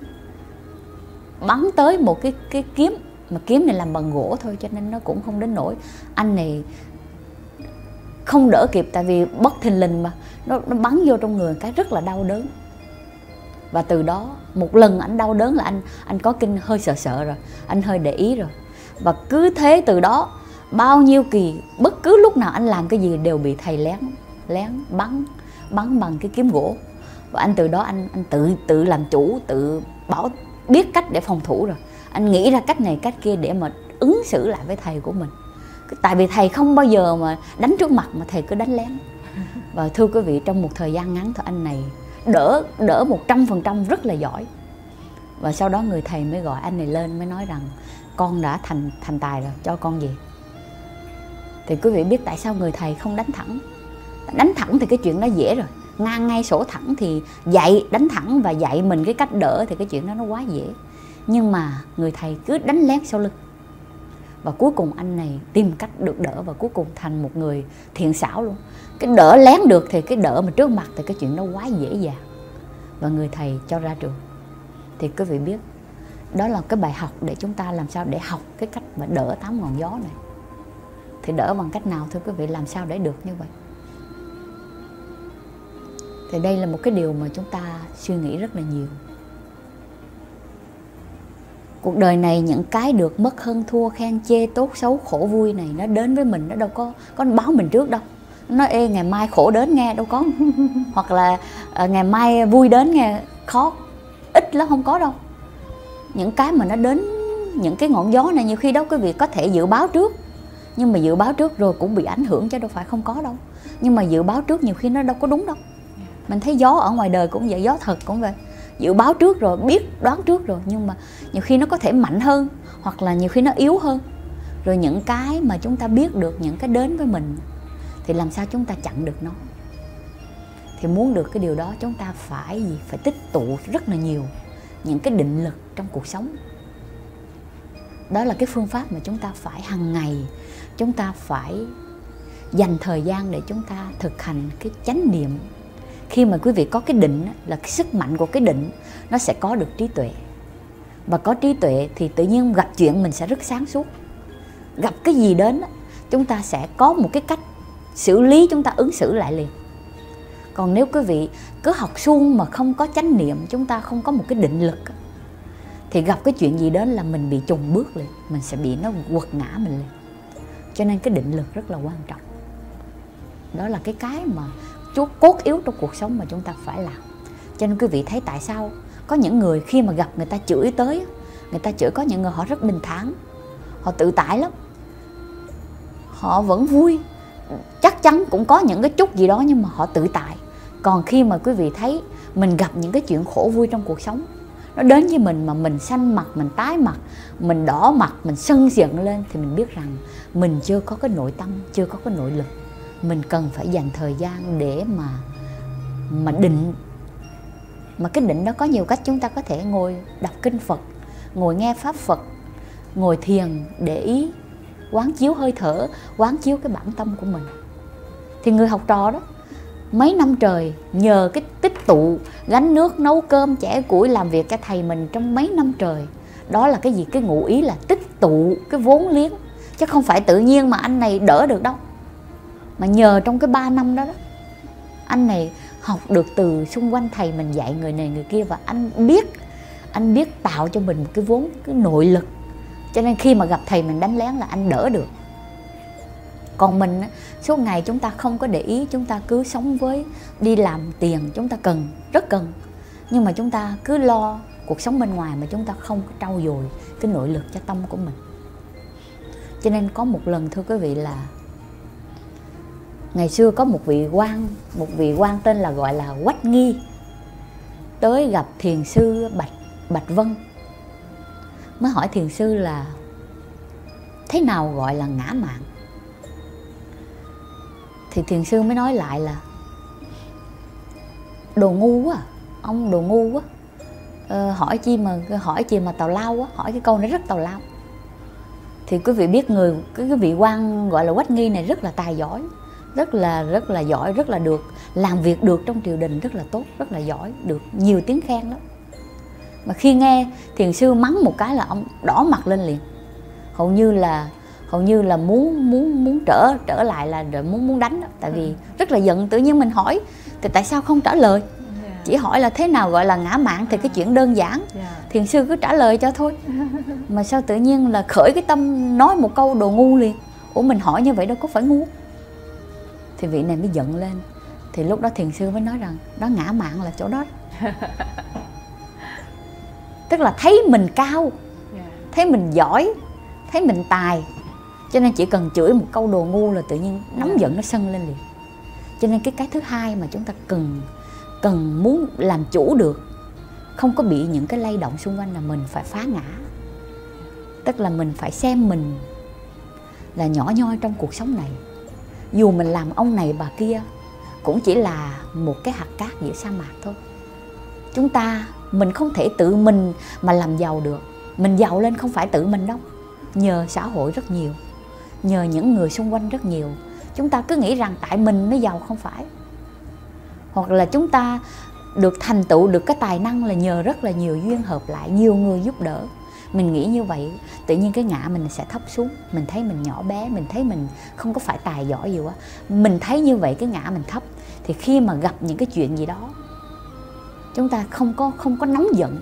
[SPEAKER 3] bắn tới một cái cái kiếm, mà kiếm này làm bằng gỗ thôi cho nên nó cũng không đến nỗi. Anh này không đỡ kịp, tại vì bất thình lình mà nó, nó bắn vô trong người cái rất là đau đớn. Và từ đó một lần anh đau đớn là anh anh có kinh hơi sợ sợ rồi, anh hơi để ý rồi. Và cứ thế từ đó bao nhiêu kỳ, bất cứ lúc nào anh làm cái gì đều bị thầy lén lén bắn bắn bằng cái kiếm gỗ. Và anh từ đó anh anh tự tự làm chủ, tự bảo biết cách để phòng thủ rồi. Anh nghĩ ra cách này cách kia để mà ứng xử lại với thầy của mình. Tại vì thầy không bao giờ mà đánh trước mặt, mà thầy cứ đánh lén. Và thưa quý vị, trong một thời gian ngắn thôi anh này đỡ đỡ một trăm phần trăm, rất là giỏi. Và sau đó người thầy mới gọi anh này lên, mới nói rằng con đã thành thành tài rồi, cho con về. Thì quý vị biết tại sao người thầy không đánh thẳng? Đánh thẳng thì cái chuyện đó dễ rồi, ngang ngay sổ thẳng thì dạy đánh thẳng và dạy mình cái cách đỡ thì cái chuyện đó nó quá dễ. Nhưng mà người thầy cứ đánh lén sau lưng. Và cuối cùng anh này tìm cách được đỡ, và cuối cùng thành một người thiện xảo luôn. Cái đỡ lén được thì cái đỡ mà trước mặt thì cái chuyện đó quá dễ dàng. Và người thầy cho ra trường. Thì quý vị biết, đó là cái bài học để chúng ta làm sao để học cái cách mà đỡ tám ngọn gió này. Thì đỡ bằng cách nào thưa quý vị, làm sao để được như vậy? Thì đây là một cái điều mà chúng ta suy nghĩ rất là nhiều. Cuộc đời này những cái được mất hơn thua, khen chê, tốt xấu, khổ vui này nó đến với mình, nó đâu có có báo mình trước đâu. Nó nói ê ngày mai khổ đến nghe, đâu có. Hoặc là à, ngày mai vui đến nghe, khó, ít lắm, không có đâu. Những cái mà nó đến, những cái ngọn gió này nhiều khi đó quý vị có thể dự báo trước. Nhưng mà dự báo trước rồi cũng bị ảnh hưởng chứ đâu phải không có đâu. Nhưng mà dự báo trước nhiều khi nó đâu có đúng đâu. Mình thấy gió ở ngoài đời cũng vậy, gió thật cũng vậy. Dự báo trước rồi, biết đoán trước rồi, nhưng mà nhiều khi nó có thể mạnh hơn, hoặc là nhiều khi nó yếu hơn. Rồi những cái mà chúng ta biết được, những cái đến với mình, thì làm sao chúng ta chặn được nó? Thì muốn được cái điều đó chúng ta phải gì? Phải tích tụ rất là nhiều những cái định lực trong cuộc sống. Đó là cái phương pháp mà chúng ta phải hàng ngày, chúng ta phải dành thời gian để chúng ta thực hành cái chánh niệm. Khi mà quý vị có cái định là cái sức mạnh của cái định, nó sẽ có được trí tuệ. Và có trí tuệ thì tự nhiên gặp chuyện mình sẽ rất sáng suốt. Gặp cái gì đến chúng ta sẽ có một cái cách xử lý, chúng ta ứng xử lại liền. Còn nếu quý vị cứ học suông mà không có chánh niệm, chúng ta không có một cái định lực, thì gặp cái chuyện gì đến là mình bị chùng bước liền, mình sẽ bị nó quật ngã mình liền. Cho nên cái định lực rất là quan trọng. Đó là cái cái mà chút cốt yếu trong cuộc sống mà chúng ta phải làm. Cho nên quý vị thấy tại sao có những người khi mà gặp người ta chửi tới, người ta chửi, có những người họ rất bình thản, họ tự tại lắm, họ vẫn vui. Chắc chắn cũng có những cái chút gì đó nhưng mà họ tự tại. Còn khi mà quý vị thấy mình gặp những cái chuyện khổ vui trong cuộc sống, nó đến với mình mà mình xanh mặt, mình tái mặt, mình đỏ mặt, mình sân giận lên, thì mình biết rằng mình chưa có cái nội tâm, chưa có cái nội lực. Mình cần phải dành thời gian để mà mà định. Mà cái định đó có nhiều cách. Chúng ta có thể ngồi đọc kinh Phật, ngồi nghe Pháp Phật, ngồi thiền để ý, quán chiếu hơi thở, quán chiếu cái bản tâm của mình. Thì người học trò đó mấy năm trời nhờ cái tích tụ gánh nước, nấu cơm, chẻ củi, làm việc cho thầy mình trong mấy năm trời. Đó là cái gì? Cái ngụ ý là tích tụ cái vốn liếng, chứ không phải tự nhiên mà anh này đỡ được đâu. Mà nhờ trong cái ba năm đó đó, anh này học được từ xung quanh thầy mình dạy người này người kia, và anh biết anh biết tạo cho mình một cái vốn, cái nội lực. Cho nên khi mà gặp thầy mình đánh lén là anh đỡ được. Còn mình suốt ngày chúng ta không có để ý, chúng ta cứ sống với đi làm tiền, chúng ta cần, rất cần, nhưng mà chúng ta cứ lo cuộc sống bên ngoài mà chúng ta không có trau dồi cái nội lực cho tâm của mình. Cho nên có một lần, thưa quý vị, là ngày xưa có một vị quan, một vị quan tên là gọi là Quách Nghi, tới gặp thiền sư Bạch Bạch Vân, mới hỏi thiền sư là thế nào gọi là ngã mạn. Thì thiền sư mới nói lại là đồ ngu quá, ông đồ ngu quá, ờ, hỏi chi mà hỏi chi mà tào lao quá, hỏi cái câu này rất tào lao. Thì quý vị biết người cái, cái vị quan gọi là Quách Nghi này rất là tài giỏi, rất là rất là giỏi, rất là được làm việc được trong triều đình, rất là tốt, rất là giỏi, được nhiều tiếng khen lắm. Mà khi nghe thiền sư mắng một cái là ông đỏ mặt lên liền, hầu như là hầu như là muốn muốn muốn trở trở lại là muốn muốn đánh đó. Tại vì rất là giận. Tự nhiên mình hỏi thì tại sao không trả lời, chỉ hỏi là thế nào gọi là ngã mạn thì cái chuyện đơn giản, thiền sư cứ trả lời cho thôi. Mà sao tự nhiên là khởi cái tâm nói một câu đồ ngu liền. Ủa mình hỏi như vậy đâu có phải ngu. Thì vị này mới giận lên. Thì lúc đó thiền sư mới nói rằng đó, ngã mạn là chỗ đó. Tức là thấy mình cao, thấy mình giỏi, thấy mình tài, cho nên chỉ cần chửi một câu đồ ngu là tự nhiên nóng giận nó sân lên liền. Cho nên cái cái thứ hai mà chúng ta cần cần muốn làm chủ được, không có bị những cái lay động xung quanh, là mình phải phá ngã. Tức là mình phải xem mình là nhỏ nhoi trong cuộc sống này. Dù mình làm ông này bà kia cũng chỉ là một cái hạt cát giữa sa mạc thôi. Chúng ta, mình không thể tự mình mà làm giàu được. Mình giàu lên không phải tự mình đâu, nhờ xã hội rất nhiều, nhờ những người xung quanh rất nhiều. Chúng ta cứ nghĩ rằng tại mình mới giàu, không phải. Hoặc là chúng ta được thành tựu được cái tài năng là nhờ rất là nhiều duyên hợp lại, nhiều người giúp đỡ. Mình nghĩ như vậy, tự nhiên cái ngã mình sẽ thấp xuống. Mình thấy mình nhỏ bé, mình thấy mình không có phải tài giỏi gì quá. Mình thấy như vậy cái ngã mình thấp. Thì khi mà gặp những cái chuyện gì đó, chúng ta không có, không có nóng giận.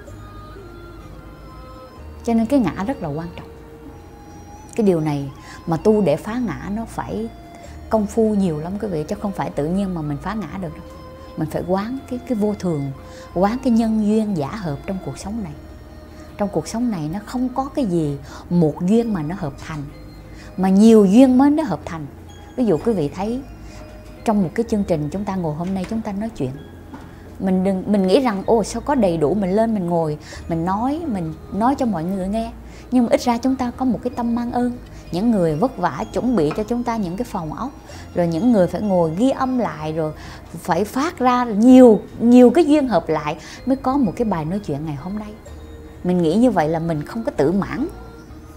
[SPEAKER 3] Cho nên cái ngã rất là quan trọng. Cái điều này mà tu để phá ngã nó phải công phu nhiều lắm quý vị, chứ không phải tự nhiên mà mình phá ngã được đâu. Mình phải quán cái, cái vô thường, quán cái nhân duyên giả hợp trong cuộc sống này. Trong cuộc sống này nó không có cái gì một duyên mà nó hợp thành, mà nhiều duyên mới nó hợp thành. Ví dụ quý vị thấy trong một cái chương trình chúng ta ngồi hôm nay, chúng ta nói chuyện, mình đừng mình nghĩ rằng ồ sao có đầy đủ, mình lên mình ngồi mình nói mình nói cho mọi người nghe, nhưng mà ít ra chúng ta có một cái tâm mang ơn. Những người vất vả chuẩn bị cho chúng ta những cái phòng ốc, rồi những người phải ngồi ghi âm lại, rồi phải phát ra nhiều nhiều cái duyên hợp lại mới có một cái bài nói chuyện ngày hôm nay. Mình nghĩ như vậy là mình không có tự mãn,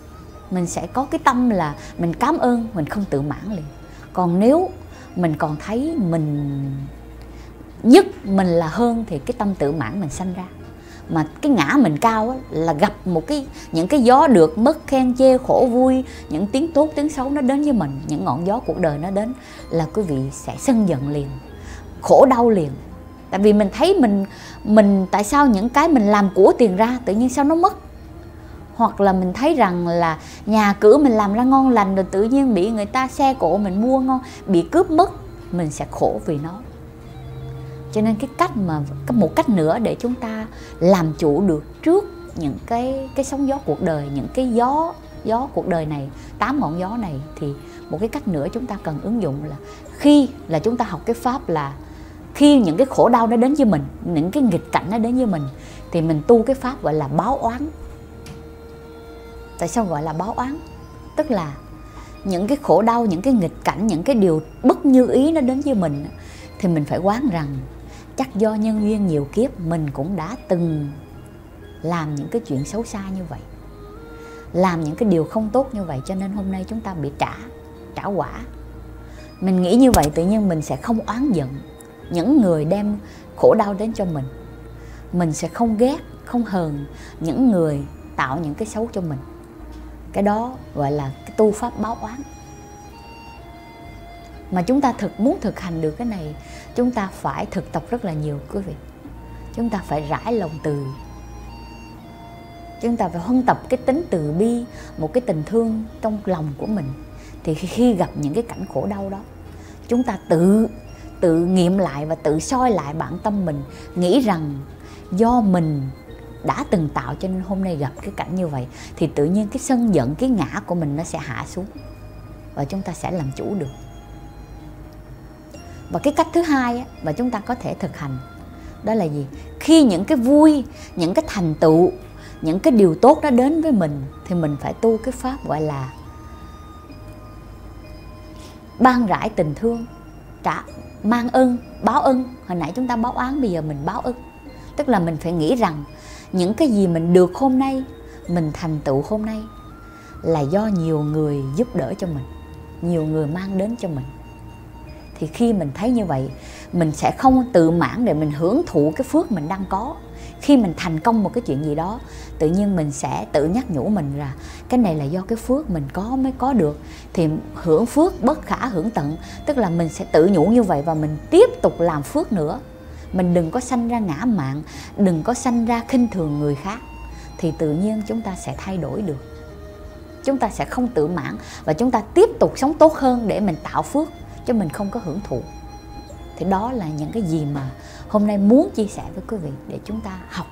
[SPEAKER 3] mình sẽ có cái tâm là mình cảm ơn, mình không tự mãn liền. Còn nếu mình còn thấy mình nhất mình là hơn thì cái tâm tự mãn mình sanh ra. Mà cái ngã mình cao á, là gặp một cái những cái gió được mất, khen chê, khổ vui, những tiếng tốt tiếng xấu nó đến với mình, những ngọn gió cuộc đời nó đến là quý vị sẽ sân giận liền, khổ đau liền. Tại vì mình thấy mình mình tại sao những cái mình làm của tiền ra tự nhiên sao nó mất. Hoặc là mình thấy rằng là nhà cửa mình làm ra ngon lành rồi tự nhiên bị người ta xe cộ mình mua ngon bị cướp mất, mình sẽ khổ vì nó. Cho nên cái cách mà một cách nữa để chúng ta làm chủ được trước những cái cái sóng gió cuộc đời, những cái gió gió cuộc đời này, tám ngọn gió này, thì một cái cách nữa chúng ta cần ứng dụng là khi là chúng ta học cái pháp là khi những cái khổ đau nó đến với mình, những cái nghịch cảnh nó đến với mình, thì mình tu cái pháp gọi là báo oán. Tại sao gọi là báo oán? Tức là những cái khổ đau, những cái nghịch cảnh, những cái điều bất như ý nó đến với mình, thì mình phải oán rằng chắc do nhân duyên nhiều kiếp mình cũng đã từng làm những cái chuyện xấu xa như vậy, làm những cái điều không tốt như vậy, cho nên hôm nay chúng ta bị trả trả quả. Mình nghĩ như vậy tự nhiên mình sẽ không oán giận những người đem khổ đau đến cho mình. Mình sẽ không ghét, không hờn những người tạo những cái xấu cho mình. Cái đó gọi là cái tu pháp báo oán. Mà chúng ta thực muốn thực hành được cái này, chúng ta phải thực tập rất là nhiều quý vị. Chúng ta phải rải lòng từ, chúng ta phải huân tập cái tính từ bi, một cái tình thương trong lòng của mình. Thì khi gặp những cái cảnh khổ đau đó, chúng ta tự tự nghiệm lại và tự soi lại bản tâm mình, nghĩ rằng do mình đã từng tạo cho nên hôm nay gặp cái cảnh như vậy, thì tự nhiên cái sân giận, cái ngã của mình nó sẽ hạ xuống và chúng ta sẽ làm chủ được. Và cái cách thứ hai á, mà chúng ta có thể thực hành đó là gì? Khi những cái vui, những cái thành tựu, những cái điều tốt đó đến với mình, thì mình phải tu cái pháp gọi là ban rải tình thương, trả mang ơn, báo ơn. Hồi nãy chúng ta báo oán, bây giờ mình báo ơn. Tức là mình phải nghĩ rằng những cái gì mình được hôm nay, mình thành tựu hôm nay là do nhiều người giúp đỡ cho mình, nhiều người mang đến cho mình. Thì khi mình thấy như vậy, mình sẽ không tự mãn để mình hưởng thụ cái phước mình đang có. Khi mình thành công một cái chuyện gì đó, tự nhiên mình sẽ tự nhắc nhủ mình là cái này là do cái phước mình có mới có được. Thì hưởng phước bất khả hưởng tận. Tức là mình sẽ tự nhủ như vậy và mình tiếp tục làm phước nữa. Mình đừng có sanh ra ngã mạn, đừng có sanh ra khinh thường người khác. Thì tự nhiên chúng ta sẽ thay đổi được. Chúng ta sẽ không tự mãn và chúng ta tiếp tục sống tốt hơn để mình tạo phước, chứ mình không có hưởng thụ. Thì đó là những cái gì mà hôm nay muốn chia sẻ với quý vị để chúng ta học.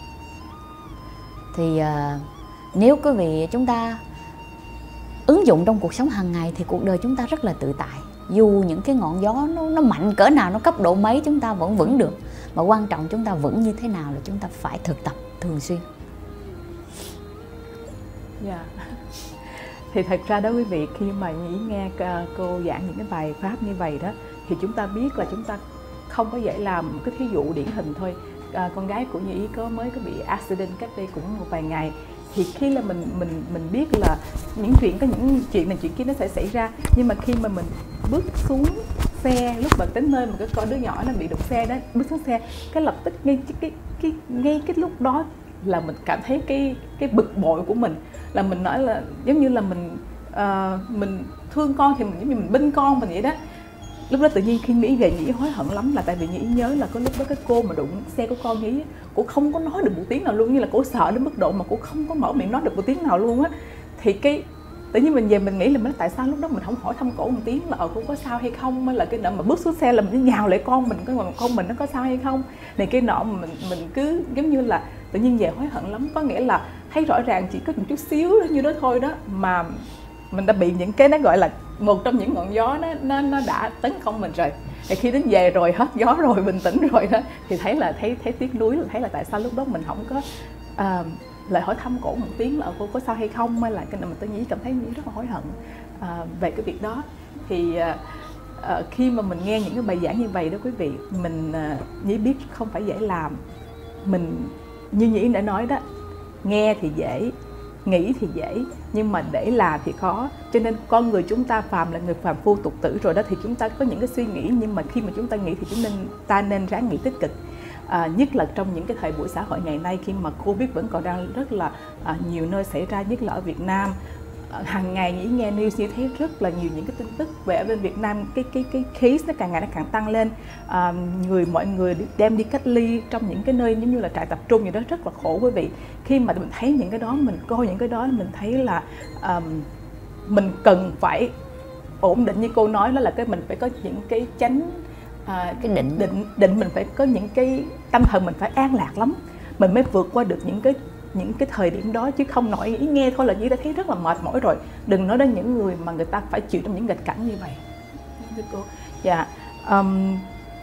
[SPEAKER 3] Thì uh, nếu quý vị chúng ta ứng dụng trong cuộc sống hàng ngày thì cuộc đời chúng ta rất là tự tại. Dù những cái ngọn gió nó, nó mạnh cỡ nào, nó cấp độ mấy, chúng ta vẫn vững được. Mà quan trọng chúng ta vững như thế nào là chúng ta phải thực tập thường xuyên.
[SPEAKER 4] Dạ. Yeah. Thì thật ra đó quý vị, khi mà Nhĩ nghe cô giảng những cái bài pháp như vậy đó, thì chúng ta biết là chúng ta không có dễ làm. Một cái thí dụ điển hình thôi, à, con gái của Nhĩ có mới có bị accident cách đây cũng một vài ngày. Thì khi là mình mình mình biết là những chuyện có những chuyện này chuyện kia nó sẽ xảy ra, nhưng mà khi mà mình bước xuống xe, lúc mà đến nơi mà cái con đứa nhỏ nó bị đụng xe đó, bước xuống xe, cái lập tức ngay cái cái cái ngay cái lúc đó là mình cảm thấy cái cái bực bội của mình, là mình nói là giống như là mình uh, mình thương con thì mình giống như mình binh con mình vậy đó. Lúc đó tự nhiên khi Nhĩ về, Nhĩ hối hận lắm, là tại vì Nhĩ nhớ là có lúc đó cái cô mà đụng xe của con Nhĩ, cô không có nói được một tiếng nào luôn, như là cô sợ đến mức độ mà cô không có mở miệng nói được một tiếng nào luôn á. Thì cái tự nhiên mình về mình nghĩ là mình tại sao lúc đó mình không hỏi thăm cổ một tiếng là ờ cô có sao hay không, hay là cái nợ mà bước xuống xe là mình nhào lại con mình, cái mà con mình nó có sao hay không, này cái nọ mà mình mình cứ giống như là tự nhiên về hối hận lắm. Có nghĩa là thấy rõ ràng chỉ có một chút xíu như đó thôi đó mà mình đã bị những cái nó gọi là một trong những ngọn gió nó nó, nó đã tấn công mình rồi. Thì khi đến về rồi hết gió rồi, bình tĩnh rồi đó, thì thấy là thấy thấy tiếc nuối, là thấy là tại sao lúc đó mình không có uh, lại hỏi thăm cổ một tiếng là cô có sao hay không, hay là cái nào mà tôi nghĩ cảm thấy rất là hối hận uh, về cái việc đó. Thì uh, uh, khi mà mình nghe những cái bài giảng như vậy đó quý vị, mình uh, Nhĩ biết không phải dễ làm. Mình như Nhĩ đã nói đó, nghe thì dễ, nghĩ thì dễ nhưng mà để làm thì khó, cho nên con người chúng ta phàm là người phàm phu tục tử rồi đó, thì chúng ta có những cái suy nghĩ, nhưng mà khi mà chúng ta nghĩ thì chúng nên ta nên ráng nghĩ tích cực. À, nhất là trong những cái thời buổi xã hội ngày nay, khi mà Covid vẫn còn đang rất là à, nhiều nơi xảy ra, nhất là ở Việt Nam. À, hàng ngày nghĩ nghe news như thế rất là nhiều những cái tin tức về ở bên Việt Nam, cái cái cái case nó càng ngày nó càng tăng lên. À, người mọi người đem đi cách ly trong những cái nơi giống như là trại tập trung gì đó, rất là khổ quý vị. Khi mà mình thấy những cái đó, mình coi những cái đó, mình thấy là um, mình cần phải ổn định, như cô nói đó là cái mình phải có những cái chánh À,
[SPEAKER 3] cái định
[SPEAKER 4] định định mình phải có những cái tâm thần mình phải an lạc lắm, mình mới vượt qua được những cái những cái thời điểm đó, chứ không nổi ý nghe thôi là như ta thấy rất là mệt mỏi rồi, đừng nói đến những người mà người ta phải chịu trong những nghịch cảnh như vậy. Thưa cô, dạ, um,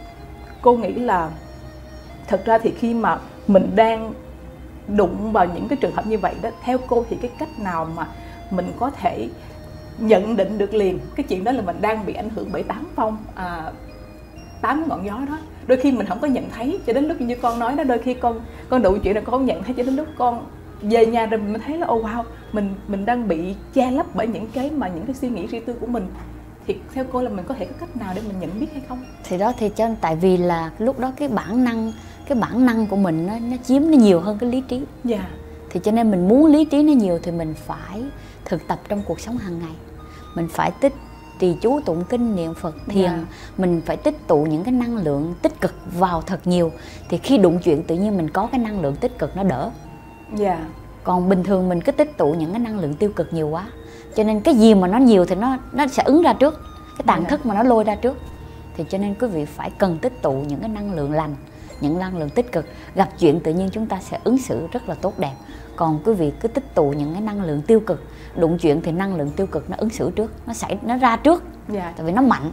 [SPEAKER 4] cô nghĩ là thật ra thì khi mà mình đang đụng vào những cái trường hợp như vậy đó, theo cô thì cái cách nào mà mình có thể nhận định được liền cái chuyện đó là mình đang bị ảnh hưởng bởi tám phong à, tám ngọn gió đó? Đôi khi mình không có nhận thấy cho đến lúc như con nói đó, đôi khi con con đụng chuyện này con không nhận thấy cho đến lúc con về nhà rồi mình mới thấy là ô oh wow, mình mình đang bị che lấp bởi những cái mà những cái suy nghĩ riêng tư của mình. Thì theo cô là mình có thể có cách nào để mình nhận biết hay không?
[SPEAKER 3] Thì đó thì cho tại vì là lúc đó cái bản năng cái bản năng của mình nó, nó chiếm nó nhiều hơn cái lý trí.
[SPEAKER 4] Dạ. Yeah.
[SPEAKER 3] Thì cho nên mình muốn lý trí nó nhiều thì mình phải thực tập trong cuộc sống hàng ngày. Mình phải tích trì chú tụng kinh niệm Phật thiền, yeah. Mình phải tích tụ những cái năng lượng tích cực vào thật nhiều, thì khi đụng chuyện tự nhiên mình có cái năng lượng tích cực nó đỡ.
[SPEAKER 4] Dạ. Yeah.
[SPEAKER 3] Còn bình thường mình cứ tích tụ những cái năng lượng tiêu cực nhiều quá, cho nên cái gì mà nó nhiều thì nó nó sẽ ứng ra trước, cái tàn yeah. thức mà nó lôi ra trước. Thì cho nên quý vị phải cần tích tụ những cái năng lượng lành, những năng lượng tích cực, gặp chuyện tự nhiên chúng ta sẽ ứng xử rất là tốt đẹp. Còn quý vị cứ tích tụ những cái năng lượng tiêu cực, đụng chuyện thì năng lượng tiêu cực nó ứng xử trước, nó xảy nó ra trước. Dạ. Tại vì nó mạnh.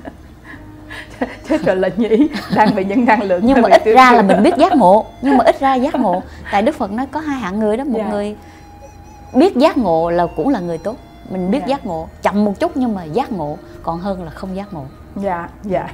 [SPEAKER 4] Chết rồi là nhỉ, đang bị những năng lượng.
[SPEAKER 3] Nhưng mà ít ra là mình biết giác ngộ, nhưng mà ít ra giác ngộ. Tại Đức Phật nói có hai hạng người đó, một dạ. người biết giác ngộ là cũng là người tốt. Mình biết dạ. giác ngộ chậm một chút nhưng mà giác ngộ còn hơn là không giác ngộ.
[SPEAKER 4] Dạ, dạ.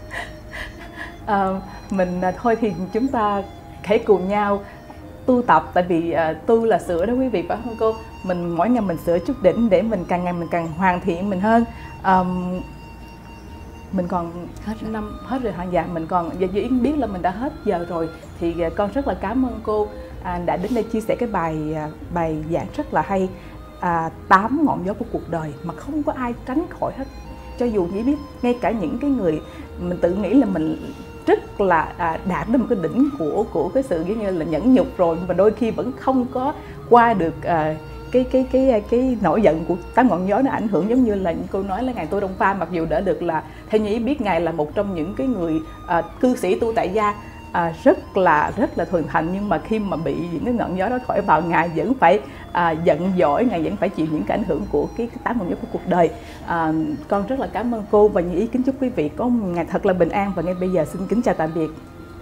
[SPEAKER 4] À, mình thôi thì chúng ta hãy cùng nhau tu tập, tại vì uh, tu là sửa đó quý vị, phải không cô? Mình mỗi ngày mình sửa chút đỉnh để mình càng ngày mình càng hoàn thiện mình hơn. Um, mình còn hết năm hết rồi hả? Dạ, mình còn giờ Yến biết là mình đã hết giờ rồi, thì uh, con rất là cảm ơn cô uh, đã đến đây chia sẻ cái bài uh, bài giảng rất là hay, uh, tám ngọn gió của cuộc đời mà không có ai tránh khỏi hết. Cho dù chỉ biết ngay cả những cái người mình tự nghĩ là mình rất là à, đạt đến một cái đỉnh của của cái sự giống như là nhẫn nhục rồi, mà đôi khi vẫn không có qua được à, cái cái cái cái nổi giận của tám ngọn gió nó ảnh hưởng. Giống như là cô nói là ngài Tô Đông Pha, mặc dù đã được là theo như ý biết ngài là một trong những cái người à, cư sĩ tu tại gia à, rất là rất là thuần thành, nhưng mà khi mà bị những cái ngọn gió đó thổi vào, ngài vẫn phải à, giận dỗi, ngài vẫn phải chịu những cái ảnh hưởng của cái tám ngọn gió của cuộc đời. À, con rất là cảm ơn cô và những ý kính chúc quý vị có một ngày thật là bình an, và ngay bây giờ xin kính chào tạm biệt.